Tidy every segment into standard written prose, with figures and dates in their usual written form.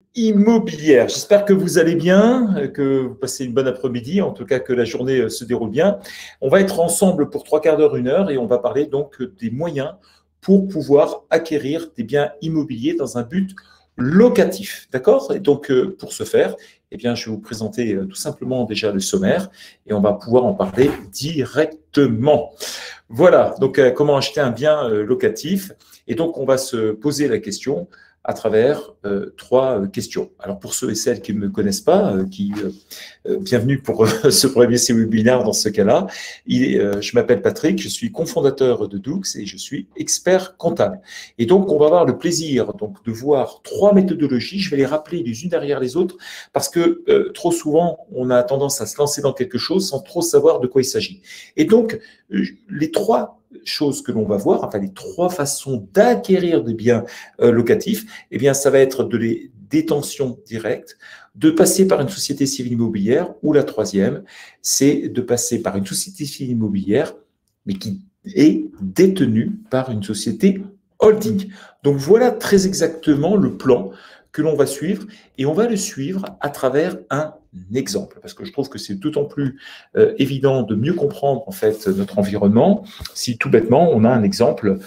immobilière. J'espère que vous allez bien, que vous passez une bonne après-midi, en tout cas que la journée se déroule bien. On va être ensemble pour 3 quarts d'heure, 1 heure, et on va parler donc des moyens pour pouvoir acquérir des biens immobiliers dans un but locatif. D'accord? Et donc, pour ce faire, eh bien, je vais vous présenter tout simplement déjà le sommaire et on va pouvoir en parler directement. Voilà, donc comment acheter un bien locatif. Et donc, on va se poser la question à travers 3 questions. Alors, pour ceux et celles qui ne me connaissent pas, bienvenue pour ce premier webinaire dans ce cas-là. Je m'appelle Patrick, je suis cofondateur de Doux et je suis expert comptable. Et donc, on va avoir le plaisir donc, de voir 3 méthodologies. Je vais les rappeler les unes derrière les autres parce que trop souvent, on a tendance à se lancer dans quelque chose sans trop savoir de quoi il s'agit. Et donc, les 3 choses que l'on va voir, enfin les 3 façons d'acquérir des biens locatifs, eh bien, ça va être de les détentions directes, de passer par une société civile immobilière, ou la 3e, c'est de passer par une société civile immobilière, mais qui est détenue par une société holding. Donc voilà très exactement le plan que l'on va suivre, et on va le suivre à travers un exemple, parce que je trouve que c'est d'autant plus évident de mieux comprendre en fait notre environnement si tout bêtement on a un exemple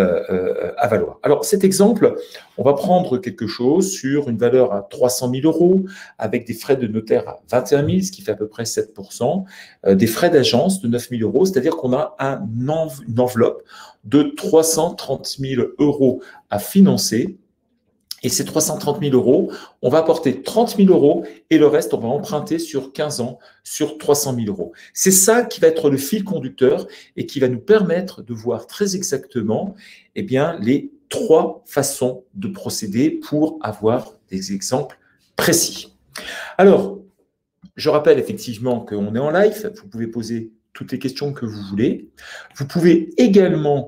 à valoir. Alors cet exemple, on va prendre quelque chose sur une valeur à 300 000 euros avec des frais de notaire à 21 000, ce qui fait à peu près 7%, des frais d'agence de 9 000 euros, c'est-à-dire qu'on a une enveloppe de 330 000 euros à financer. Et ces 330 000 euros, on va apporter 30 000 euros et le reste, on va emprunter sur 15 ans sur 300 000 euros. C'est ça qui va être le fil conducteur et qui va nous permettre de voir très exactement eh bien, les 3 façons de procéder pour avoir des exemples précis. Alors, je rappelle effectivement qu'on est en live. Vous pouvez poser toutes les questions que vous voulez. Vous pouvez également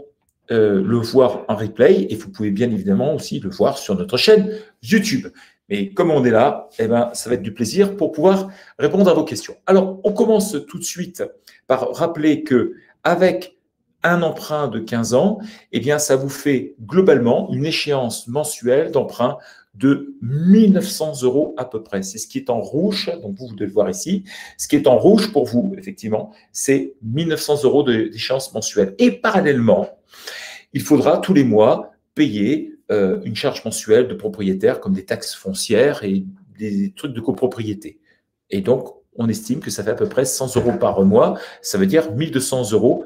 le voir en replay et vous pouvez bien évidemment aussi le voir sur notre chaîne YouTube. Mais comme on est là, eh ben, ça va être du plaisir pour pouvoir répondre à vos questions. Alors, on commence tout de suite par rappeler qu'avec un emprunt de 15 ans, eh bien, ça vous fait globalement une échéance mensuelle d'emprunt de 1 900 euros à peu près. C'est ce qui est en rouge, donc vous devez le voir ici. Ce qui est en rouge pour vous, effectivement, c'est 1 900 euros d'échéance mensuelle. Et parallèlement, il faudra tous les mois payer une charge mensuelle de propriétaire comme des taxes foncières et des trucs de copropriété. Et donc, on estime que ça fait à peu près 100 euros par mois. Ça veut dire 1 200 euros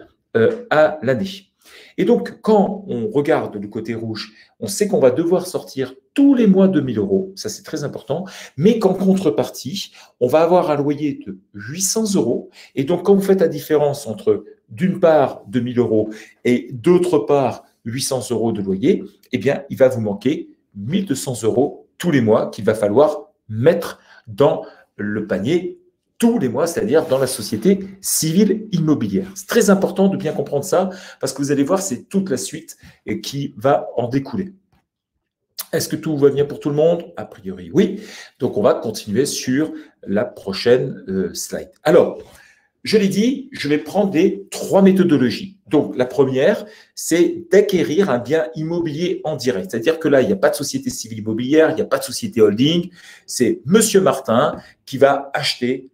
à l'année. Et donc, quand on regarde le côté rouge, on sait qu'on va devoir sortir tous les mois 2 000 euros. Ça, c'est très important. Mais qu'en contrepartie, on va avoir un loyer de 800 euros. Et donc, quand vous faites la différence entre d'une part 2 000 euros et d'autre part 800 euros de loyer, eh bien, il va vous manquer 1 200 euros tous les mois qu'il va falloir mettre dans le panier tous les mois, c'est-à-dire dans la société civile immobilière. C'est très important de bien comprendre ça parce que vous allez voir, c'est toute la suite qui va en découler. Est-ce que tout va bien pour tout le monde? A priori, oui. Donc, on va continuer sur la prochaine slide. Alors, je l'ai dit, je vais prendre les 3 méthodologies. Donc, la première, c'est d'acquérir un bien immobilier en direct. C'est-à-dire que là, il n'y a pas de société civile immobilière, il n'y a pas de société holding. C'est Monsieur Martin qui va acheter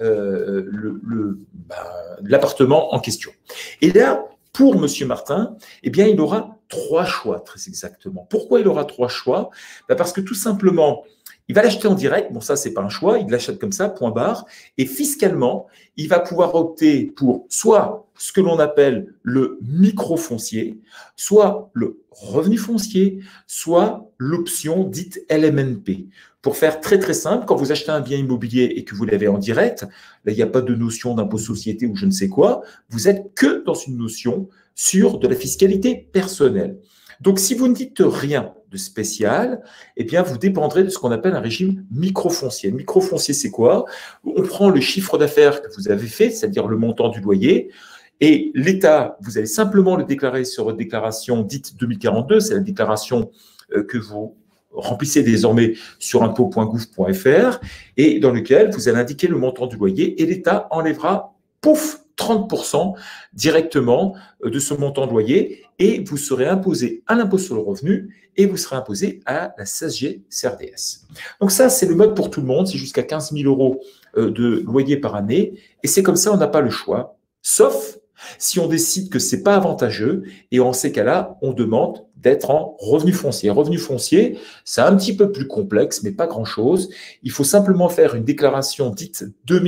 l'appartement en question. Et là, pour Monsieur Martin, eh bien, il aura 3 choix, très exactement. Pourquoi il aura 3 choix? Parce que tout simplement, il va l'acheter en direct. Bon, ça, ce n'est pas un choix. Il l'achète comme ça, point barre. Et fiscalement, il va pouvoir opter pour soit ce que l'on appelle le microfoncier, soit le revenu foncier, soit l'option dite LMNP. Pour faire très, très simple, quand vous achetez un bien immobilier et que vous l'avez en direct, là, il n'y a pas de notion d'impôt société ou je ne sais quoi. Vous êtes que dans une notion sur de la fiscalité personnelle. Donc, si vous ne dites rien de spécial, eh bien, vous dépendrez de ce qu'on appelle un régime microfoncier. Le microfoncier, c'est quoi? On prend le chiffre d'affaires que vous avez fait, c'est-à-dire le montant du loyer, et l'État, vous allez simplement le déclarer sur votre déclaration dite 2042, c'est la déclaration que vous remplissez désormais sur impôt.gouv.fr et dans lequel vous allez indiquer le montant du loyer et l'État enlèvera, pouf, 30% directement de ce montant de loyer et vous serez imposé à l'impôt sur le revenu et vous serez imposé à la CSG CRDS. Donc ça, c'est le mode pour tout le monde, c'est jusqu'à 15 000 euros de loyer par année et c'est comme ça, on n'a pas le choix, sauf si on décide que ce n'est pas avantageux et en ces cas-là, on demande d'être en revenu foncier. Revenu foncier, c'est un petit peu plus complexe, mais pas grand-chose. Il faut simplement faire une déclaration dite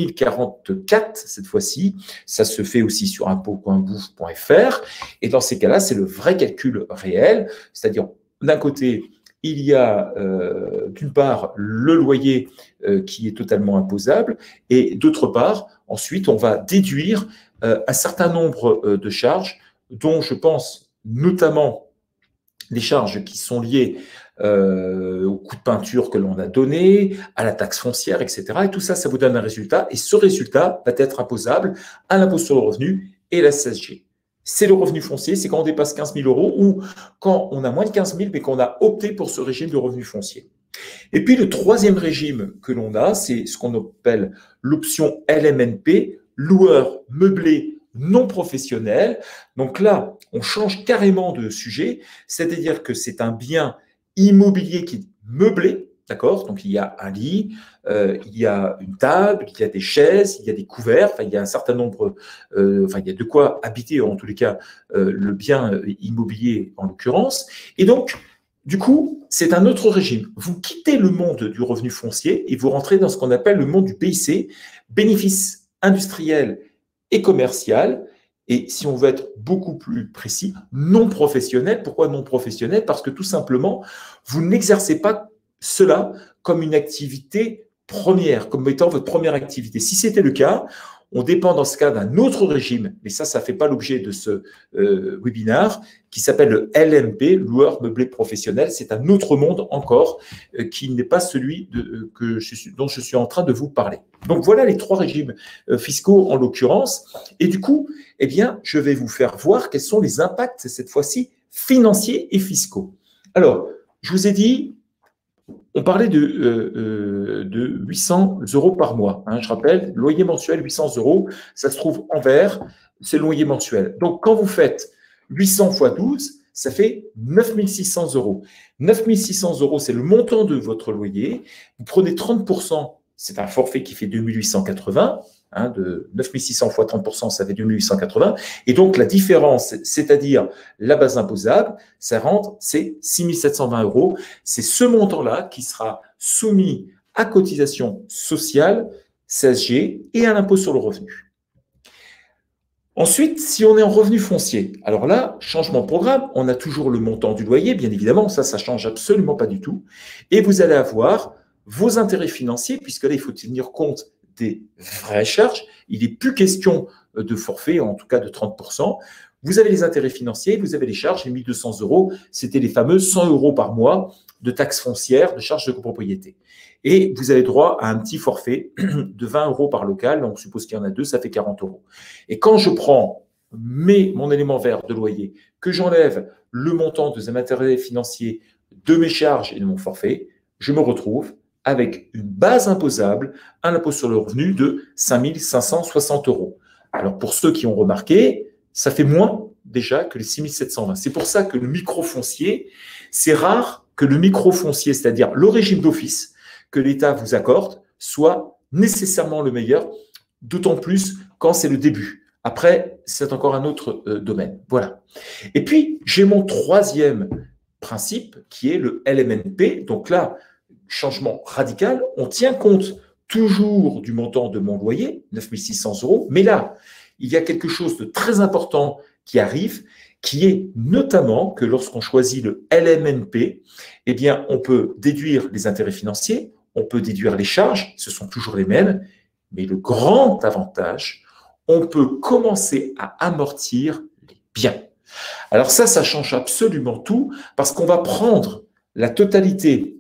2044, cette fois-ci. Ça se fait aussi sur impôt.gouv.fr. Et dans ces cas-là, c'est le vrai calcul réel. C'est-à-dire, d'un côté, il y a d'une part le loyer qui est totalement imposable et d'autre part, ensuite, on va déduire un certain nombre de charges dont je pense notamment les charges qui sont liées au coût de peinture que l'on a donné, à la taxe foncière, etc. Et tout ça, ça vous donne un résultat. Et ce résultat va être imposable à l'impôt sur le revenu et la CSG. C'est le revenu foncier, c'est quand on dépasse 15 000 euros ou quand on a moins de 15 000, mais qu'on a opté pour ce régime de revenu foncier. Et puis, le troisième régime que l'on a, c'est ce qu'on appelle l'option LMNP, loueur meublé non professionnel. Donc là, on change carrément de sujet, c'est-à-dire que c'est un bien immobilier qui est meublé, d'accord? Donc il y a un lit, il y a une table, il y a des chaises, il y a des couverts, enfin il y a un certain nombre, il y a de quoi habiter en tous les cas le bien immobilier en l'occurrence. Et donc, du coup, c'est un autre régime. Vous quittez le monde du revenu foncier et vous rentrez dans ce qu'on appelle le monde du BIC, bénéfice industriel et commercial, et si on veut être beaucoup plus précis, non professionnel. Pourquoi non professionnel? Parce que tout simplement, vous n'exercez pas cela comme une activité première, comme étant votre première activité. Si c'était le cas, on dépend dans ce cas d'un autre régime, mais ça ne fait pas l'objet de ce webinaire, qui s'appelle le LMP, loueur meublé professionnel. C'est un autre monde encore qui n'est pas celui dont je suis en train de vous parler. Donc voilà les trois régimes fiscaux en l'occurrence. Et du coup, eh bien, je vais vous faire voir quels sont les impacts, cette fois-ci, financiers et fiscaux. Alors, je vous ai dit, on parlait de 800 euros par mois. Hein, je rappelle, loyer mensuel, 800 euros, ça se trouve en vert, c'est le loyer mensuel. Donc, quand vous faites 800 x 12, ça fait 9 600 euros. 9 600 euros, c'est le montant de votre loyer. Vous prenez 30%, c'est un forfait qui fait 2 880. Hein, de 9 600 x 30%, ça fait 2 880. Et donc, la différence, c'est-à-dire la base imposable, ça rentre, c'est 6 720 euros. C'est ce montant-là qui sera soumis à cotisation sociale, CSG et à l'impôt sur le revenu. Ensuite, si on est en revenu foncier, alors là, changement de programme, on a toujours le montant du loyer, bien évidemment, ça ne change absolument pas du tout. Et vous allez avoir vos intérêts financiers, puisque là, il faut tenir compte des vraies charges. Il n'est plus question de forfait, en tout cas de 30%. Vous avez les intérêts financiers, vous avez les charges, les 1 200 euros, c'était les fameux 100 euros par mois de taxes foncières, de charges de copropriété. Et vous avez droit à un petit forfait de 20 euros par local, donc on suppose qu'il y en a deux, ça fait 40 euros. Et quand je prends mon élément vert de loyer, que j'enlève le montant de mes intérêts financiers, de mes charges et de mon forfait, je me retrouve avec une base imposable, un impôt sur le revenu de 5 560 euros. Alors, pour ceux qui ont remarqué, ça fait moins déjà que les 6 720. C'est pour ça que le microfoncier, c'est rare que le microfoncier, c'est-à-dire le régime d'office que l'État vous accorde, soit nécessairement le meilleur, d'autant plus quand c'est le début. Après, c'est encore un autre domaine. Voilà. Et puis, j'ai mon troisième principe qui est le LMNP. Donc là, changement radical, on tient compte toujours du montant de mon loyer, 9 600 euros, mais là, il y a quelque chose de très important qui arrive, qui est notamment que lorsqu'on choisit le LMNP, eh bien, on peut déduire les intérêts financiers, on peut déduire les charges, ce sont toujours les mêmes, mais le grand avantage, on peut commencer à amortir les biens. Alors ça change absolument tout, parce qu'on va prendre la totalité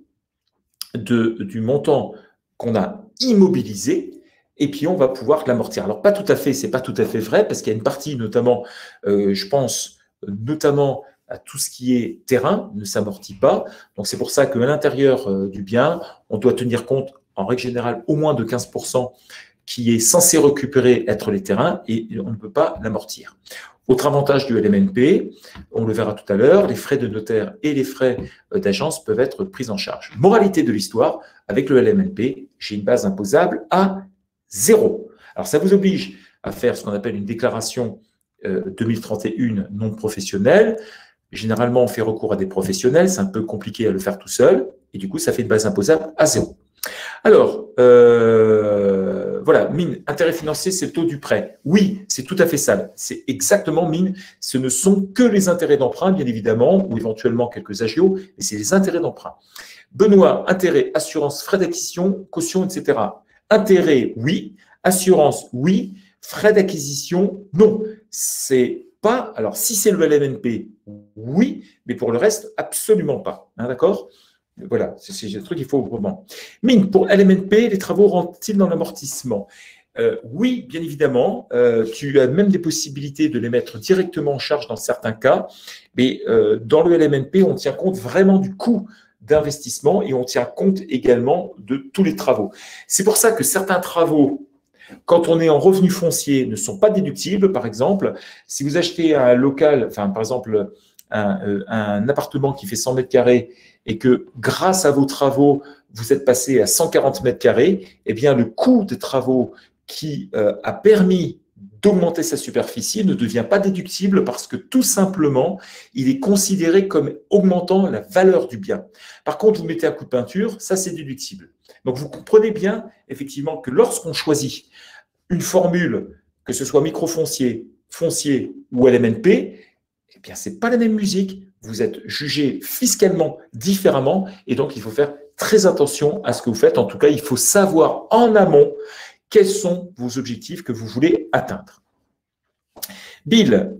du montant qu'on a immobilisé, et puis on va pouvoir l'amortir. Alors pas tout à fait, c'est pas tout à fait vrai, parce qu'il y a une partie notamment, je pense notamment à tout ce qui est terrain, ne s'amortit pas. Donc c'est pour ça qu'à l'intérieur du bien, on doit tenir compte, en règle générale, au moins de 15% qui est censé récupérer, être les terrains, et on ne peut pas l'amortir. Autre avantage du LMNP, on le verra tout à l'heure, les frais de notaire et les frais d'agence peuvent être pris en charge. Moralité de l'histoire, avec le LMNP, j'ai une base imposable à 0. Alors, ça vous oblige à faire ce qu'on appelle une déclaration 2031 non professionnelle. Généralement, on fait recours à des professionnels, c'est un peu compliqué à le faire tout seul, et du coup, ça fait une base imposable à 0. Alors, voilà, mine, intérêt financier, c'est le taux du prêt. Oui, c'est tout à fait ça. C'est exactement, mine, ce ne sont que les intérêts d'emprunt, bien évidemment, ou éventuellement quelques agios, mais c'est les intérêts d'emprunt. Benoît, intérêt, assurance, frais d'acquisition, caution, etc. Intérêt, oui. Assurance, oui. Frais d'acquisition, non. C'est pas. Alors, si c'est le LMNP, oui, mais pour le reste, absolument pas. Hein, d'accord ? Voilà, c'est le truc qu'il faut vraiment. Mine, pour LMNP, les travaux rentrent-ils dans l'amortissement ? Oui, bien évidemment. Tu as même des possibilités de les mettre directement en charge dans certains cas, mais dans le LMNP, on tient compte vraiment du coût d'investissement et on tient compte également de tous les travaux. C'est pour ça que certains travaux, quand on est en revenu foncier, ne sont pas déductibles. Par exemple, si vous achetez un local, enfin par exemple un appartement qui fait 100 mètres carrés et que grâce à vos travaux, vous êtes passé à 140 mètres carrés, eh bien le coût des travaux qui a permis d'augmenter sa superficie ne devient pas déductible parce que tout simplement, il est considéré comme augmentant la valeur du bien. Par contre, vous mettez un coup de peinture, ça c'est déductible. Donc vous comprenez bien effectivement que lorsqu'on choisit une formule, que ce soit microfoncier, foncier ou LMNP, eh bien, ce n'est pas la même musique. Vous êtes jugé fiscalement différemment et donc il faut faire très attention à ce que vous faites. En tout cas, il faut savoir en amont quels sont vos objectifs que vous voulez atteindre. Bill,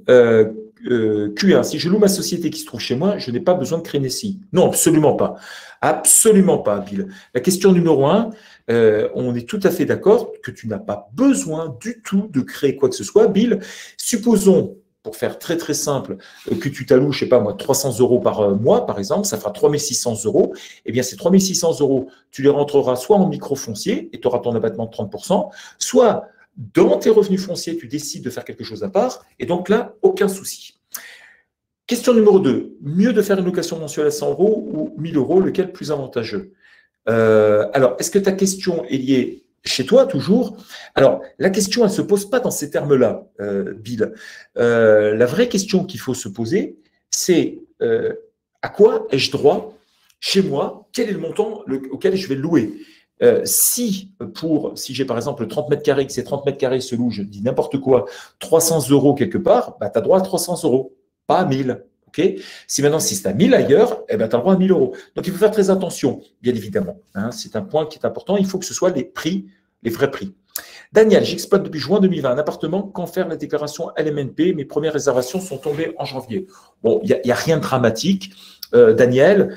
Q1, si je loue ma société qui se trouve chez moi, je n'ai pas besoin de créer une SCI. Non, absolument pas. Absolument pas, Bill. La question numéro 1, on est tout à fait d'accord que tu n'as pas besoin du tout de créer quoi que ce soit. Bill, supposons, pour faire très très simple, que tu t'alloues, je ne sais pas moi, 300 € par mois, par exemple, ça fera 3 600 €. Eh bien, ces 3 600 €, tu les rentreras soit en microfoncier et tu auras ton abattement de 30%, soit dans tes revenus fonciers, tu décides de faire quelque chose à part, et donc là, aucun souci. Question numéro 2, mieux de faire une location mensuelle à 100 € ou 1000 €, lequel plus avantageux? Alors, est-ce que ta question est liée chez toi toujours? Alors, la question, elle ne se pose pas dans ces termes-là, Bill. La vraie question qu'il faut se poser, c'est à quoi ai-je droit chez moi? Quel est le montant auquel je vais louer? Si j'ai par exemple 30 mètres carrés, que ces 30 mètres carrés se louent, je dis n'importe quoi, 300 € quelque part, bah, tu as droit à 300 €, pas à 1000. Okay. Si c'est à 1000 ailleurs, eh ben, tu as le droit à 1000 €. Donc, il faut faire très attention, bien évidemment. Hein, c'est un point qui est important. Il faut que ce soit les prix, les vrais prix. Daniel, j'exploite depuis juin 2020 un appartement. Quand faire la déclaration LMNP? Mes premières réservations sont tombées en janvier. Bon, il n'y a rien de dramatique. Daniel,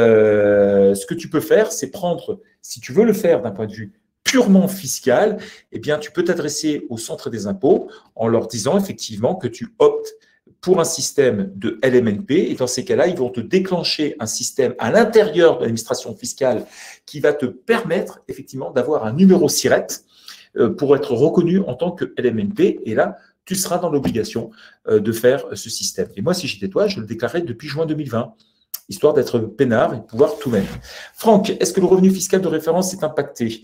ce que tu peux faire, c'est prendre, si tu veux le faire d'un point de vue purement fiscal, eh bien, tu peux t'adresser au centre des impôts en leur disant effectivement que tu optes pour un système de LMNP, et dans ces cas-là, ils vont te déclencher un système à l'intérieur de l'administration fiscale qui va te permettre effectivement d'avoir un numéro SIRET pour être reconnu en tant que LMNP, et là, tu seras dans l'obligation de faire ce système. Et moi, si j'étais toi, je le déclarais depuis juin 2020, histoire d'être peinard et de pouvoir tout mettre. Franck, est-ce que le revenu fiscal de référence est impacté?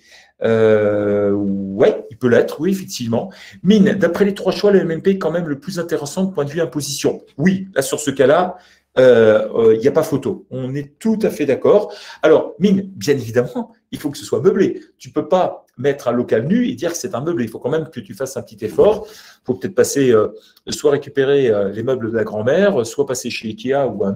Oui, il peut l'être, oui, effectivement. Mine, d'après les 3 choix, le LMNP est quand même le plus intéressant de point de vue imposition. Oui, là, sur ce cas-là, il n'y a pas photo. On est tout à fait d'accord. Alors, Mine, bien évidemment, il faut que ce soit meublé. Tu ne peux pas mettre un local nu et dire que c'est un meublé. Il faut quand même que tu fasses un petit effort. Il faut peut-être passer, soit récupérer les meubles de la grand-mère, soit passer chez Ikea ou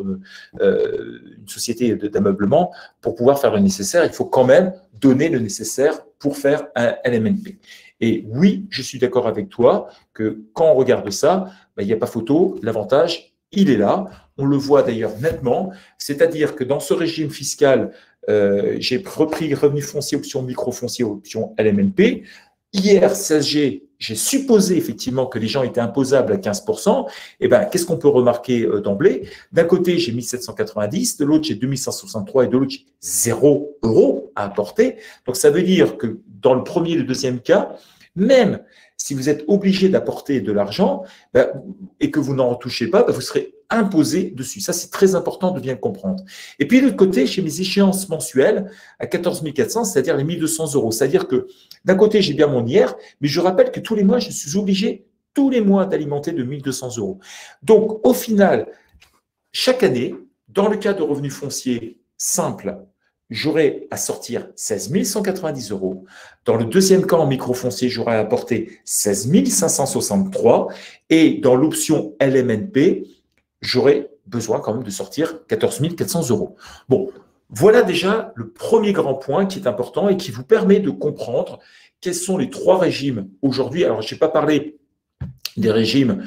une société d'ameublement pour pouvoir faire le nécessaire. Il faut quand même donner le nécessaire pour faire un LMNP. Et oui, je suis d'accord avec toi que quand on regarde ça, il n'y a pas photo. L'avantage, il est là. On le voit d'ailleurs nettement. C'est-à-dire que dans ce régime fiscal, j'ai repris revenu foncier, option microfoncier, option LMNP. Hier, CSG j'ai supposé effectivement que les gens étaient imposables à 15%, eh ben, qu'est-ce qu'on peut remarquer d'emblée? D'un côté, j'ai 1790, de l'autre, j'ai 2163 et de l'autre, j'ai 0 € à apporter. Donc, ça veut dire que dans le premier et le deuxième cas, même si vous êtes obligé d'apporter de l'argent et que vous n'en retouchez pas, vous serez imposé dessus. Ça, c'est très important de bien le comprendre. Et puis, de l'autre côté, j'ai mes échéances mensuelles à 14 400, c'est-à-dire les 1200 €. C'est-à-dire que d'un côté, j'ai bien mon IR, mais je rappelle que tous les mois, je suis obligé tous les mois d'alimenter de 1200 €. Donc, au final, chaque année, dans le cas de revenus fonciers simples, j'aurai à sortir 16 190 €. Dans le deuxième cas, en microfoncier, j'aurai à apporter 16 563. Et dans l'option LMNP, j'aurai besoin quand même de sortir 14 400 €. Bon, voilà déjà le premier grand point qui est important et qui vous permet de comprendre quels sont les trois régimes aujourd'hui. Alors, je n'ai pas parlé des régimes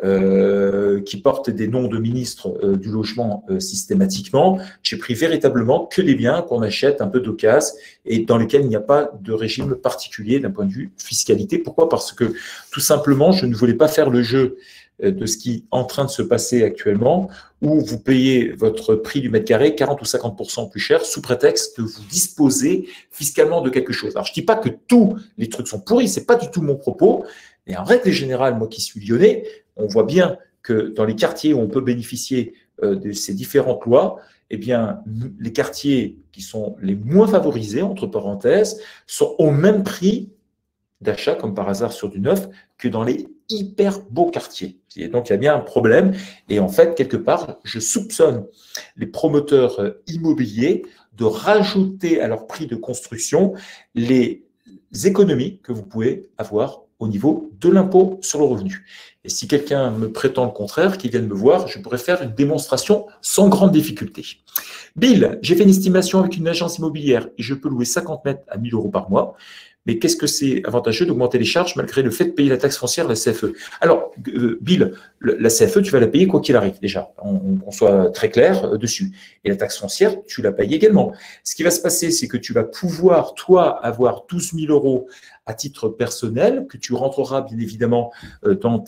qui portent des noms de ministres du logement systématiquement. J'ai pris véritablement que les biens qu'on achète un peu d'occasion et dans lesquels il n'y a pas de régime particulier d'un point de vue fiscalité. Pourquoi? Parce que tout simplement, je ne voulais pas faire le jeu de ce qui est en train de se passer actuellement, où vous payez votre prix du mètre carré 40 ou 50% plus cher sous prétexte que vous disposez fiscalement de quelque chose. Alors, je ne dis pas que tous les trucs sont pourris, ce n'est pas du tout mon propos, mais en règle générale, moi qui suis lyonnais, on voit bien que dans les quartiers où on peut bénéficier de ces différentes lois, eh bien, les quartiers qui sont les moins favorisés, entre parenthèses, sont au même prix d'achat, comme par hasard sur du neuf, que dans les hyper beaux quartiers. Et donc, il y a bien un problème. Et en fait, quelque part, je soupçonne les promoteurs immobiliers de rajouter à leur prix de construction les économies que vous pouvez avoir au niveau de l'impôt sur le revenu. Et si quelqu'un me prétend le contraire, qu'il vienne me voir, je pourrais faire une démonstration sans grande difficulté. Bill, j'ai fait une estimation avec une agence immobilière et je peux louer 50 mètres à 1 000 € par mois. Mais qu'est-ce que c'est avantageux d'augmenter les charges malgré le fait de payer la taxe foncière, la CFE? Alors, Bill, la CFE, tu vas la payer quoi qu'il arrive, déjà. On soit très clair dessus. Et la taxe foncière, tu la payes également. Ce qui va se passer, c'est que tu vas pouvoir, toi, avoir 12 000 € à titre personnel, que tu rentreras bien évidemment dans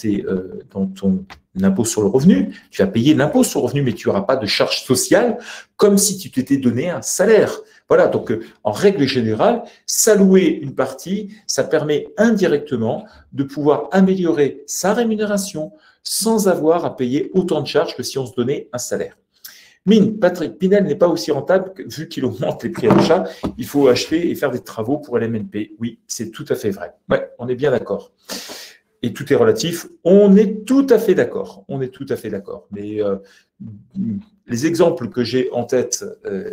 ton impôt sur le revenu. Tu vas payer l'impôt sur le revenu, mais tu n'auras pas de charge sociale, comme si tu t'étais donné un salaire. Voilà, donc en règle générale, s'allouer une partie, ça permet indirectement de pouvoir améliorer sa rémunération sans avoir à payer autant de charges que si on se donnait un salaire. Mine, Patrick Pinel n'est pas aussi rentable vu qu'il augmente les prix à l'achat. Il faut acheter et faire des travaux pour LMNP. Oui, c'est tout à fait vrai. Ouais, on est bien d'accord. Et tout est relatif. On est tout à fait d'accord. On est tout à fait d'accord. Mais les exemples que j'ai en tête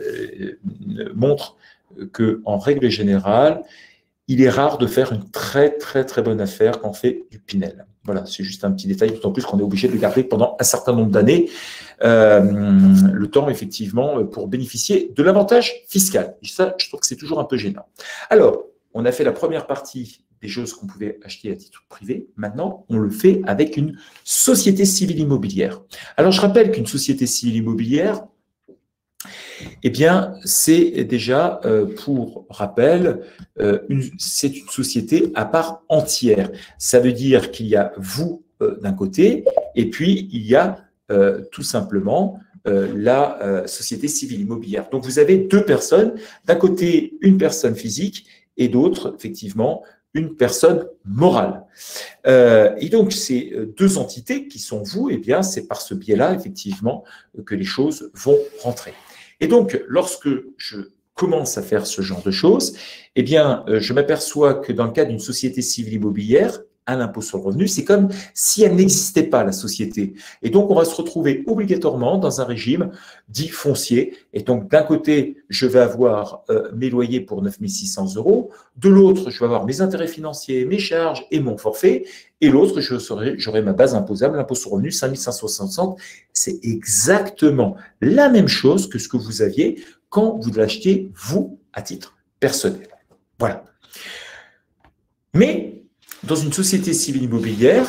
montrent qu'en règle générale, il est rare de faire une très, très, très bonne affaire quand on fait du Pinel. Voilà, c'est juste un petit détail, d'autant plus qu'on est obligé de le garder pendant un certain nombre d'années, le temps, effectivement, pour bénéficier de l'avantage fiscal. Et ça, je trouve que c'est toujours un peu gênant. Alors, on a fait la première partie des choses qu'on pouvait acheter à titre privé. Maintenant, on le fait avec une société civile immobilière. Alors, je rappelle qu'une société civile immobilière, eh bien, c'est déjà, pour rappel, c'est une société à part entière. Ça veut dire qu'il y a vous d'un côté, et puis il y a tout simplement la société civile immobilière. Donc, vous avez deux personnes. D'un côté, une personne physique et d'autre, effectivement, une personne morale. Et donc, ces deux entités qui sont vous, eh bien, c'est par ce biais-là, effectivement, que les choses vont rentrer. Et donc, lorsque je commence à faire ce genre de choses, eh bien, je m'aperçois que dans le cas d'une société civile immobilière, à l'impôt sur le revenu, c'est comme si elle n'existait pas, la société. Et donc, on va se retrouver obligatoirement dans un régime dit foncier. Et donc, d'un côté, je vais avoir mes loyers pour 9 600 €. De l'autre, je vais avoir mes intérêts financiers, mes charges et mon forfait. Et l'autre, j'aurai ma base imposable, l'impôt sur le revenu, 5 560. C'est exactement la même chose que ce que vous aviez quand vous l'achetiez, vous, à titre personnel. Voilà. Mais dans une société civile immobilière,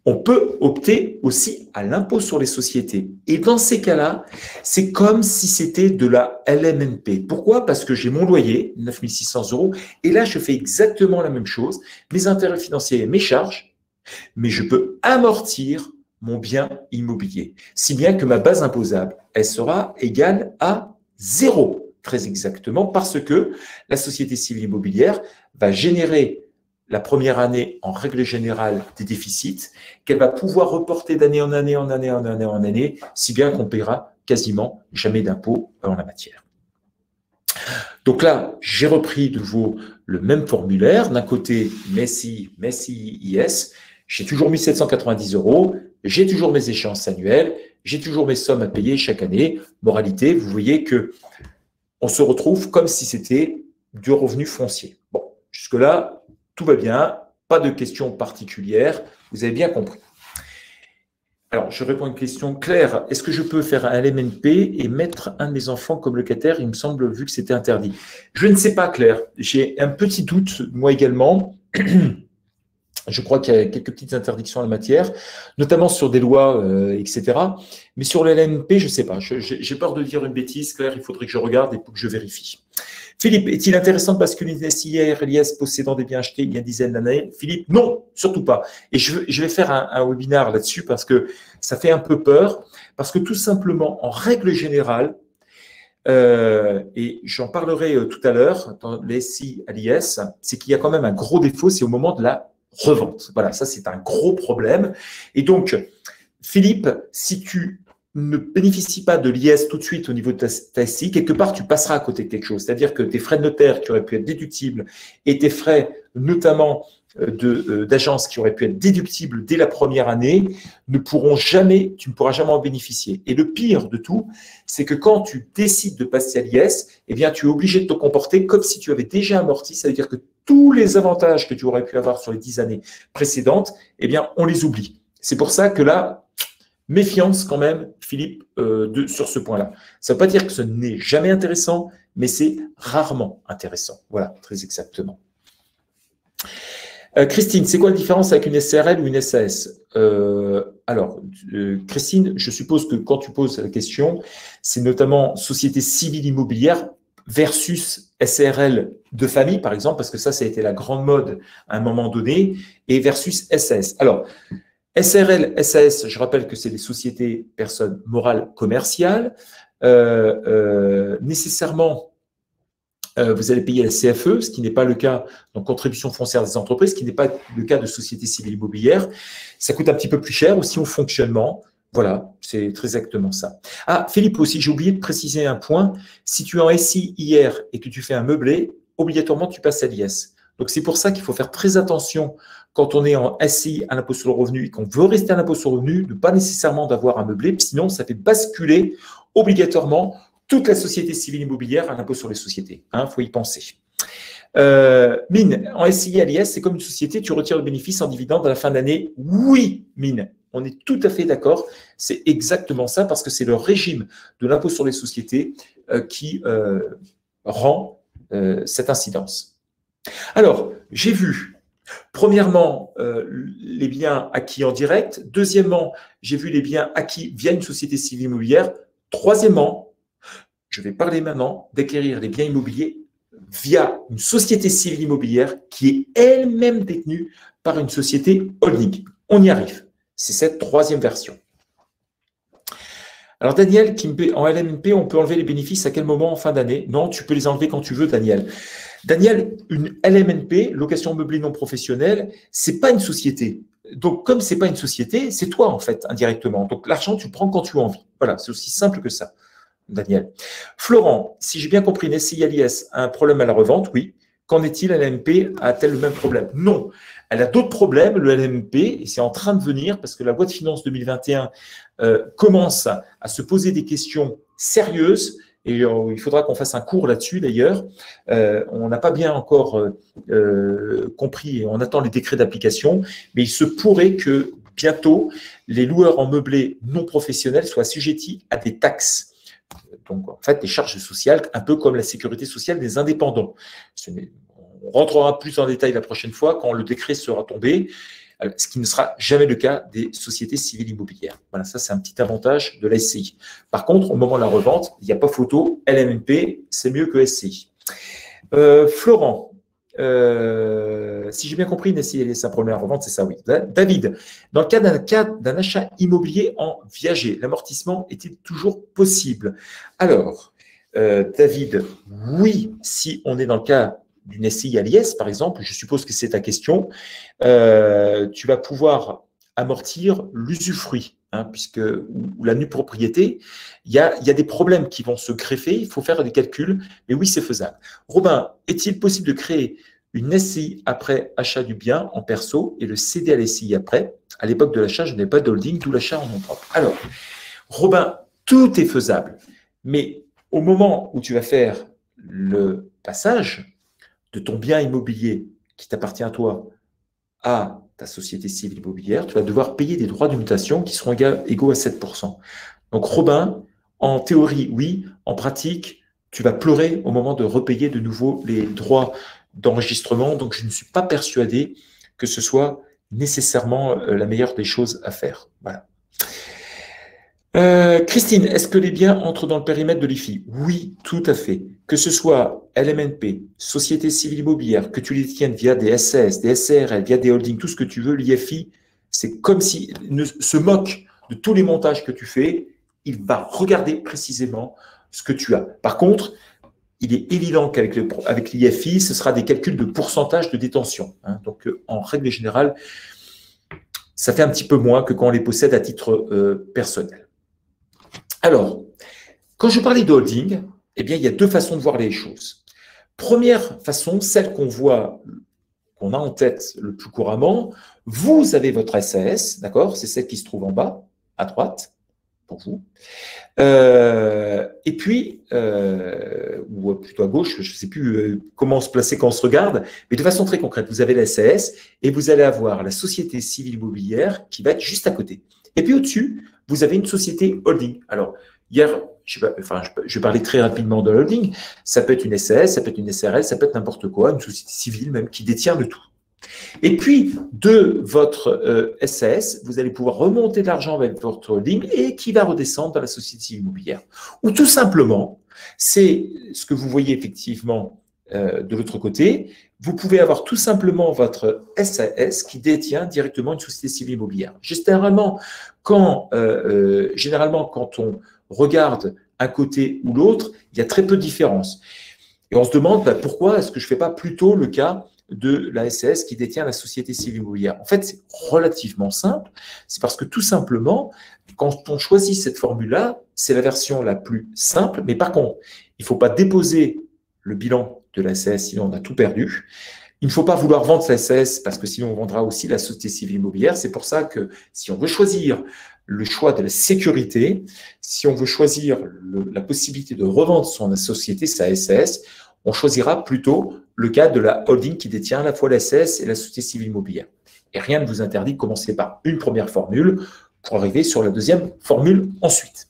on peut opter aussi à l'impôt sur les sociétés. Et dans ces cas-là, c'est comme si c'était de la LMNP. Pourquoi? Parce que j'ai mon loyer, 9 600 €, et là, je fais exactement la même chose, mes intérêts financiers et mes charges, mais je peux amortir mon bien immobilier. Si bien que ma base imposable, elle sera égale à 0, très exactement, parce que la société civile immobilière va générer la première année, en règle générale, des déficits qu'elle va pouvoir reporter d'année en année, en année, en année, en année, si bien qu'on paiera quasiment jamais d'impôt en la matière. Donc là, j'ai repris de nouveau le même formulaire. D'un côté, MESI, IS. J'ai toujours mis 790 €. J'ai toujours mes échéances annuelles. J'ai toujours mes sommes à payer chaque année. Moralité, vous voyez que on se retrouve comme si c'était du revenu foncier. Bon, jusque-là, tout va bien, pas de questions particulières, vous avez bien compris. Alors, je réponds à une question claire. Est-ce que je peux faire un LMNP et mettre un de mes enfants comme locataire? Il me semble, vu que c'était interdit. Je ne sais pas, Claire. J'ai un petit doute, moi également. Je crois qu'il y a quelques petites interdictions en la matière, notamment sur des lois, etc. Mais sur le LMP, je ne sais pas. J'ai peur de dire une bêtise, Claire. Il faudrait que je regarde et que je vérifie. Philippe, est-il intéressant de basculer une SIR, l'IS possédant des biens achetés il y a une dizaine d'années? Philippe, non, surtout pas. Et je vais faire un webinaire là-dessus parce que ça fait un peu peur. Parce que tout simplement, en règle générale, et j'en parlerai tout à l'heure dans les SI à l'IS, c'est qu'il y a quand même un gros défaut, c'est au moment de la revente. Voilà, ça c'est un gros problème. Et donc, Philippe, si tu ne bénéficies pas de l'IS tout de suite au niveau de ta SI, quelque part, tu passeras à côté de quelque chose. C'est-à-dire que tes frais de notaire qui auraient pu être déductibles et tes frais, notamment d'agence qui auraient pu être déductibles dès la première année, tu ne pourras jamais en bénéficier. Et le pire de tout, c'est que quand tu décides de passer à l'IS, eh bien, tu es obligé de te comporter comme si tu avais déjà amorti. Ça veut dire que tous les avantages que tu aurais pu avoir sur les 10 années précédentes, eh bien, on les oublie. C'est pour ça que là, méfiance quand même, Philippe, sur ce point-là. Ça ne veut pas dire que ce n'est jamais intéressant, mais c'est rarement intéressant. Voilà, très exactement. Christine, c'est quoi la différence avec une SRL ou une SAS? Alors, Christine, je suppose que quand tu poses la question, c'est notamment société civile immobilière versus SRL de famille, par exemple, parce que ça a été la grande mode à un moment donné, et versus SAS. Alors, SRL, SAS, je rappelle que c'est des sociétés personnes morales commerciales. Nécessairement, vous allez payer la CFE, ce qui n'est pas le cas, donc contribution foncière des entreprises, ce qui n'est pas le cas de sociétés civiles immobilières. Ça coûte un petit peu plus cher aussi au fonctionnement. Voilà, c'est très exactement ça. Ah, Philippe aussi, j'ai oublié de préciser un point. Si tu es en SI hier et que tu fais un meublé, obligatoirement, tu passes à l'IS. Donc, c'est pour ça qu'il faut faire très attention quand on est en SI à l'impôt sur le revenu et qu'on veut rester à l'impôt sur le revenu, de pas nécessairement d'avoir un meublé, sinon ça fait basculer obligatoirement toute la société civile immobilière à l'impôt sur les sociétés. Il faut y penser. Mine, en SI à l'IS, c'est comme une société, tu retires le bénéfice en dividende à la fin d'année. Oui, Mine, on est tout à fait d'accord. C'est exactement ça parce que c'est le régime de l'impôt sur les sociétés qui rend cette incidence. Alors, j'ai vu premièrement, les biens acquis en direct. Deuxièmement, j'ai vu les biens acquis via une société civile immobilière. Troisièmement, je vais parler maintenant d'acquérir les biens immobiliers via une société civile immobilière qui est elle-même détenue par une société holding. On y arrive. C'est cette troisième version. Alors, Daniel, en LMNP, on peut enlever les bénéfices à quel moment en fin d'année? Non, tu peux les enlever quand tu veux, Daniel. Daniel, une LMNP, location meublée non professionnelle, c'est pas une société. Donc, comme c'est pas une société, c'est toi, en fait, indirectement. Donc, l'argent, tu le prends quand tu as envie. Voilà, c'est aussi simple que ça, Daniel. Florent, si j'ai bien compris, une SCI à l'IS a un problème à la revente, oui. Qu'en est-il? LMNP a-t-elle le même problème? Non. Elle a d'autres problèmes, le LMNP, et c'est en train de venir parce que la loi de finances 2021 commence à se poser des questions sérieuses. Et il faudra qu'on fasse un cours là-dessus, d'ailleurs. On n'a pas bien encore compris et on attend les décrets d'application, mais il se pourrait que bientôt, les loueurs en meublé non professionnels soient assujettis à des taxes. Donc, en fait, des charges sociales, un peu comme la sécurité sociale des indépendants. On rentrera plus en détail la prochaine fois quand le décret sera tombé. ce qui ne sera jamais le cas des sociétés civiles immobilières. Voilà, ça c'est un petit avantage de la SCI. Par contre, au moment de la revente, il n'y a pas photo, LMNP, c'est mieux que SCI. Florent, si j'ai bien compris, une SCI est sa première revente, c'est ça, oui. David, dans le cas d'un achat immobilier en viager, l'amortissement est-il toujours possible? Alors, David, oui, si on est dans le cas d'une SCI à l'IS, par exemple, je suppose que c'est ta question, tu vas pouvoir amortir l'usufruit, puisque ou la nue propriété, il y a des problèmes qui vont se greffer, il faut faire des calculs, mais oui, c'est faisable. Robin, est-il possible de créer une SCI après achat du bien en perso et le céder à la SCI après? À l'époque de l'achat, je n'avais pas de holding, d'où l'achat en nom propre. Alors, Robin, tout est faisable, mais au moment où tu vas faire le passage de ton bien immobilier qui t'appartient à toi à ta société civile immobilière, tu vas devoir payer des droits de mutation qui seront égaux à 7%. Donc, Robin, en théorie, oui. En pratique, tu vas pleurer au moment de repayer de nouveau les droits d'enregistrement. Donc, je ne suis pas persuadé que ce soit nécessairement la meilleure des choses à faire. Voilà. Christine, est-ce que les biens entrent dans le périmètre de l'IFI? Oui, tout à fait. Que ce soit LMNP, Société Civile Immobilière, que tu les tiennes via des SAS, des SCRL, via des holdings, tout ce que tu veux, l'IFI, c'est comme s'il se moque de tous les montages que tu fais. Il va regarder précisément ce que tu as. Par contre, il est évident qu'avec l'IFI, ce sera des calculs de pourcentage de détention. Donc, en règle générale, ça fait un petit peu moins que quand on les possède à titre personnel. Alors, quand je parlais de holding, eh bien, il y a deux façons de voir les choses. Première façon, celle qu'on voit, qu'on a en tête le plus couramment, vous avez votre SAS, d'accord? C'est celle qui se trouve en bas, à droite, pour vous. Et puis, ou plutôt à gauche, je ne sais plus comment se placer quand on se regarde, mais de façon très concrète, vous avez la SAS et vous allez avoir la société civile immobilière qui va être juste à côté. Et puis au-dessus, vous avez une société holding. Alors, hier, je parlais très rapidement de holding. Ça peut être une SAS, ça peut être une SRL, ça peut être n'importe quoi, une société civile même qui détient le tout. Et puis, de votre SAS, vous allez pouvoir remonter de l'argent avec votre holding et qui va redescendre dans la société civile immobilière. Ou tout simplement, c'est ce que vous voyez effectivement de l'autre côté, vous pouvez avoir tout simplement votre SAS qui détient directement une société civile immobilière. Généralement, quand on regarde un côté ou l'autre, il y a très peu de différence. Et on se demande pourquoi est-ce que je ne fais pas plutôt le cas de la SAS qui détient la société civile immobilière. En fait, c'est relativement simple. C'est parce que tout simplement, quand on choisit cette formule-là, c'est la version la plus simple. Mais par contre, il ne faut pas déposer le bilan de la SAS, sinon on a tout perdu. Il ne faut pas vouloir vendre sa SAS parce que sinon on vendra aussi la société civile immobilière. C'est pour ça que si on veut choisir le choix de la sécurité, si on veut choisir la possibilité de revendre son société, sa SAS, on choisira plutôt le cas de la holding qui détient à la fois la SAS et la société civile immobilière. Et rien ne vous interdit de commencer par une première formule pour arriver sur la deuxième formule ensuite.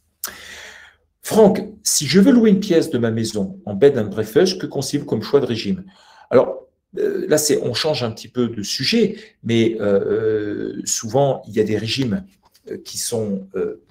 Franck, si je veux louer une pièce de ma maison en bed and breakfast, que conseillez-vous comme choix de régime? Alors, là, on change un petit peu de sujet, mais souvent, il y a des régimes qui sont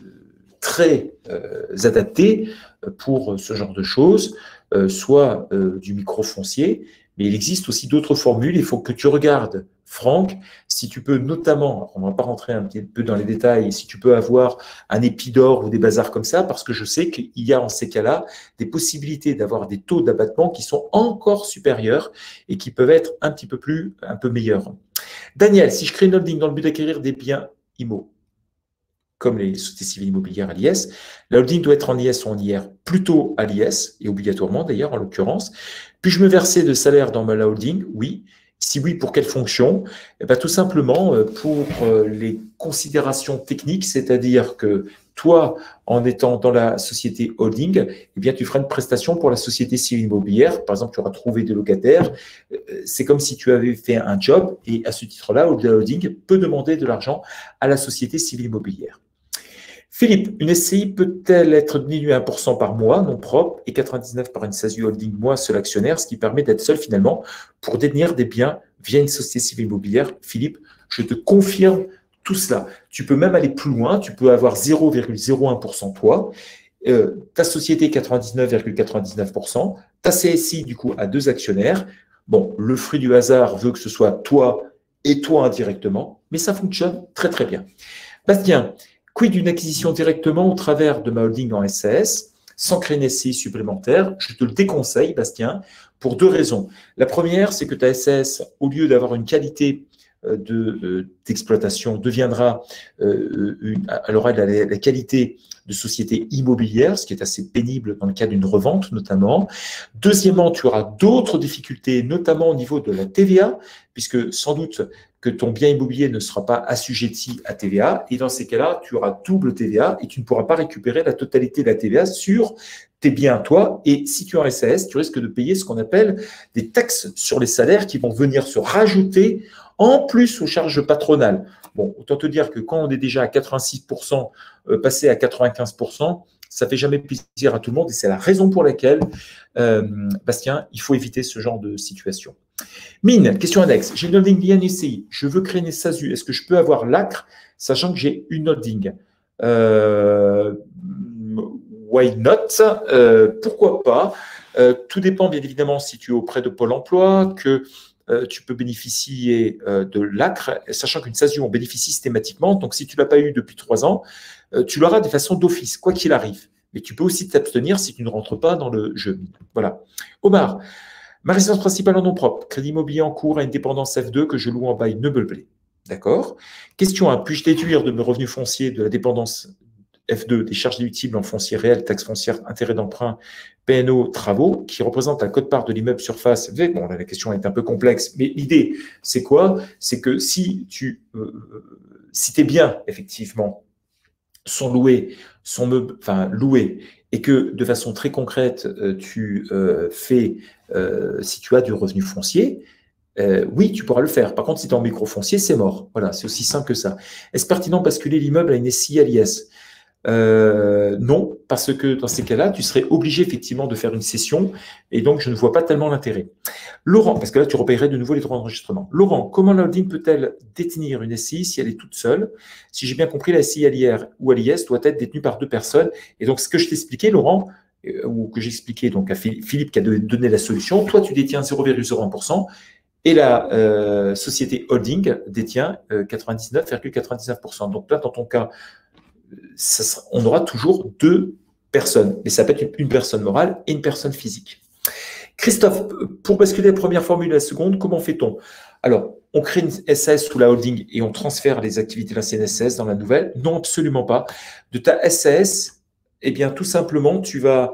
très adaptés pour ce genre de choses, soit du microfoncier, mais il existe aussi d'autres formules. Il faut que tu regardes, Franck, si tu peux notamment, on ne va pas rentrer un petit peu dans les détails, si tu peux avoir un épidore ou des bazars comme ça, parce que je sais qu'il y a en ces cas-là des possibilités d'avoir des taux d'abattement qui sont encore supérieurs et qui peuvent être un peu meilleurs. Daniel, si je crée une holding dans le but d'acquérir des biens IMO, comme les sociétés civiles immobilières à l'IS, la holding doit être en IS ou en IR, plutôt à l'IS, et obligatoirement d'ailleurs en l'occurrence. Puis-je me verser de salaire dans ma holding? Oui. Si oui, pour quelle fonction? Eh bien, tout simplement pour les considérations techniques, c'est-à-dire que toi, en étant dans la société holding, eh bien, tu feras une prestation pour la société civile immobilière. Par exemple, tu auras trouvé des locataires. C'est comme si tu avais fait un job et à ce titre-là, la holding peut demander de l'argent à la société civile immobilière. Philippe, une SCI peut-elle être diminuée à 1% par mois, non propre, et 99 par une SASU holding, moi, seul actionnaire, ce qui permet d'être seul finalement pour détenir des biens via une société civile immobilière? Philippe, Je te confirme tout cela. Tu peux même aller plus loin, tu peux avoir 0,01% toi, ta société 99,99%, ta CSI du coup à 2 actionnaires. Bon, le fruit du hasard veut que ce soit toi et toi indirectement, mais ça fonctionne très très bien. Bastien, quid d'une acquisition directement au travers de ma holding en SAS, sans créer une SCI supplémentaire? Je te le déconseille, Bastien, pour 2 raisons. La première, c'est que ta SAS, au lieu d'avoir une qualité d'exploitation, deviendra, elle aura la qualité de société immobilière, ce qui est assez pénible dans le cas d'une revente notamment. Deuxièmement, tu auras d'autres difficultés, notamment au niveau de la TVA, puisque sans doute que ton bien immobilier ne sera pas assujetti à TVA, et dans ces cas-là, tu auras double TVA et tu ne pourras pas récupérer la totalité de la TVA sur tes biens à toi. Et si tu es en SAS, tu risques de payer ce qu'on appelle des taxes sur les salaires qui vont venir se rajouter en plus aux charges patronales. Bon, autant te dire que quand on est déjà à 86%, passer à 95%, ça ne fait jamais plaisir à tout le monde et c'est la raison pour laquelle, Bastien, il faut éviter ce genre de situation. Mine, question annexe. J'ai une holding liée à une SCI. Je veux créer une SASU. Est-ce que je peux avoir l'ACRE, sachant que j'ai une holding? Why not? Pourquoi pas? Tout dépend bien évidemment si tu es auprès de Pôle emploi, que tu peux bénéficier de l'ACRE, sachant qu'une SASU, on bénéficie systématiquement. Donc, si tu ne l'as pas eu depuis 3 ans, tu l'auras de façon d'office, quoi qu'il arrive. Mais tu peux aussi t'abstenir si tu ne rentres pas dans le jeu. Voilà. Omar, ma résidence principale en nom propre, crédit immobilier en cours à une dépendance F2 que je loue en bail meublé. D'accord. Question 1. Puis-je déduire de mes revenus fonciers de la dépendance F2 des charges déductibles en foncier réel, taxes foncières, intérêts d'emprunt, PNO, travaux, qui représentent la quote-part de l'immeuble surface? Bon, là, la question est un peu complexe, mais l'idée, c'est quoi? C'est que si tes biens, effectivement, sont loués, loués, et que de façon très concrète, si tu as du revenu foncier, oui, tu pourras le faire. Par contre, si tu es en micro-foncier, c'est mort. Voilà, c'est aussi simple que ça. Est-ce pertinent de basculer l'immeuble à une SCI à l'IS? Non, parce que dans ces cas-là, tu serais obligé effectivement de faire une cession et donc je ne vois pas tellement l'intérêt. Laurent, parce que là tu repayerais de nouveau les droits d'enregistrement. Laurent, comment la holding peut-elle détenir une SCI si elle est toute seule? Si j'ai bien compris, la SCI à l'IR ou à l'IS doit être détenue par 2 personnes. Et donc ce que je t'expliquais, Laurent, ou que j'expliquais donc à Philippe qui a donné la solution, toi tu détiens 0,01%. Et la société holding détient 99,99%. Donc là, dans ton cas, on aura toujours 2 personnes, mais ça peut être une personne morale et une personne physique. Christophe, pour basculer la première formule à la seconde, comment fait-on? Alors, on crée une SAS sous la holding et on transfère les activités de la CNSS dans la nouvelle? Non, absolument pas. De ta SAS, eh bien, tout simplement, tu vas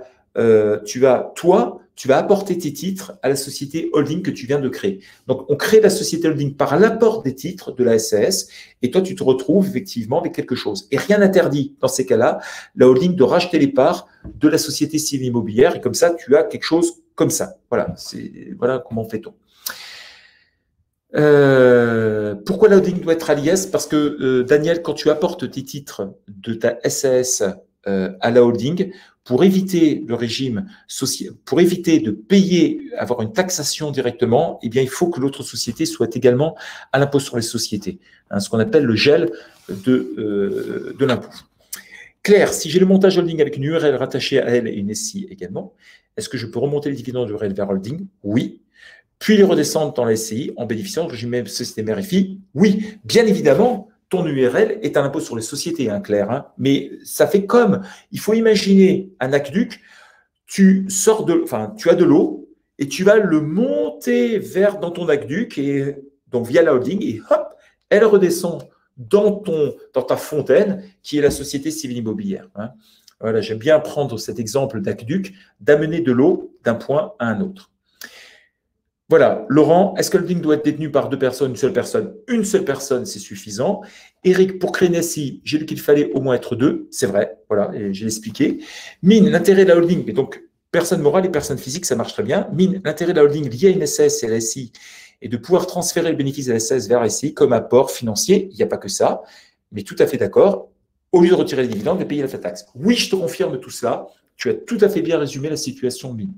apporter tes titres à la société holding que tu viens de créer. Donc, on crée la société holding par l'apport des titres de la SAS et toi, tu te retrouves effectivement avec quelque chose. Et rien n'interdit, dans ces cas-là, la holding de racheter les parts de la société civile immobilière et comme ça, tu as quelque chose comme ça. Voilà comment fait-on. Pourquoi la holding doit être à l'IS? Parce que, Daniel, quand tu apportes tes titres de ta SAS à la holding, pour éviter le régime social, pour éviter de payer, avoir une taxation directement, eh bien, il faut que l'autre société soit également à l'impôt sur les sociétés, ce qu'on appelle le gel de l'impôt. Claire, si j'ai le montage holding avec une URL rattachée à elle et une SI également, est-ce que je peux remonter les dividendes URL vers holding? Oui. Puis les redescendre dans la SCI en bénéficiant du régime société mère et fille? Oui, bien évidemment. Ton URL est un impôt sur les sociétés, Claire. Mais ça fait comme, il faut imaginer un aqueduc, tu as de l'eau et tu vas le monter dans ton aqueduc, et donc via la holding, et hop, elle redescend dans ta fontaine, qui est la société civile immobilière. Voilà, j'aime bien prendre cet exemple d'aqueduc, d'amener de l'eau d'un point à un autre. Voilà, Laurent, est-ce que le holding doit être détenu par 2 personnes, une seule personne? Une seule personne, c'est suffisant. Eric, pour créer une SCI, j'ai lu qu'il fallait au moins être 2, c'est vrai, voilà, et j'ai expliqué. Mine, l'intérêt de la holding, mais donc personne morale et personne physique, ça marche très bien. Mine, l'intérêt de la holding lié à une SAS et à la SCI est de pouvoir transférer le bénéfice de la SAS vers la SCI comme apport financier, il n'y a pas que ça, mais tout à fait d'accord, au lieu de retirer les dividendes, de payer la taxe. Oui, je te confirme tout cela, tu as tout à fait bien résumé la situation, Mine.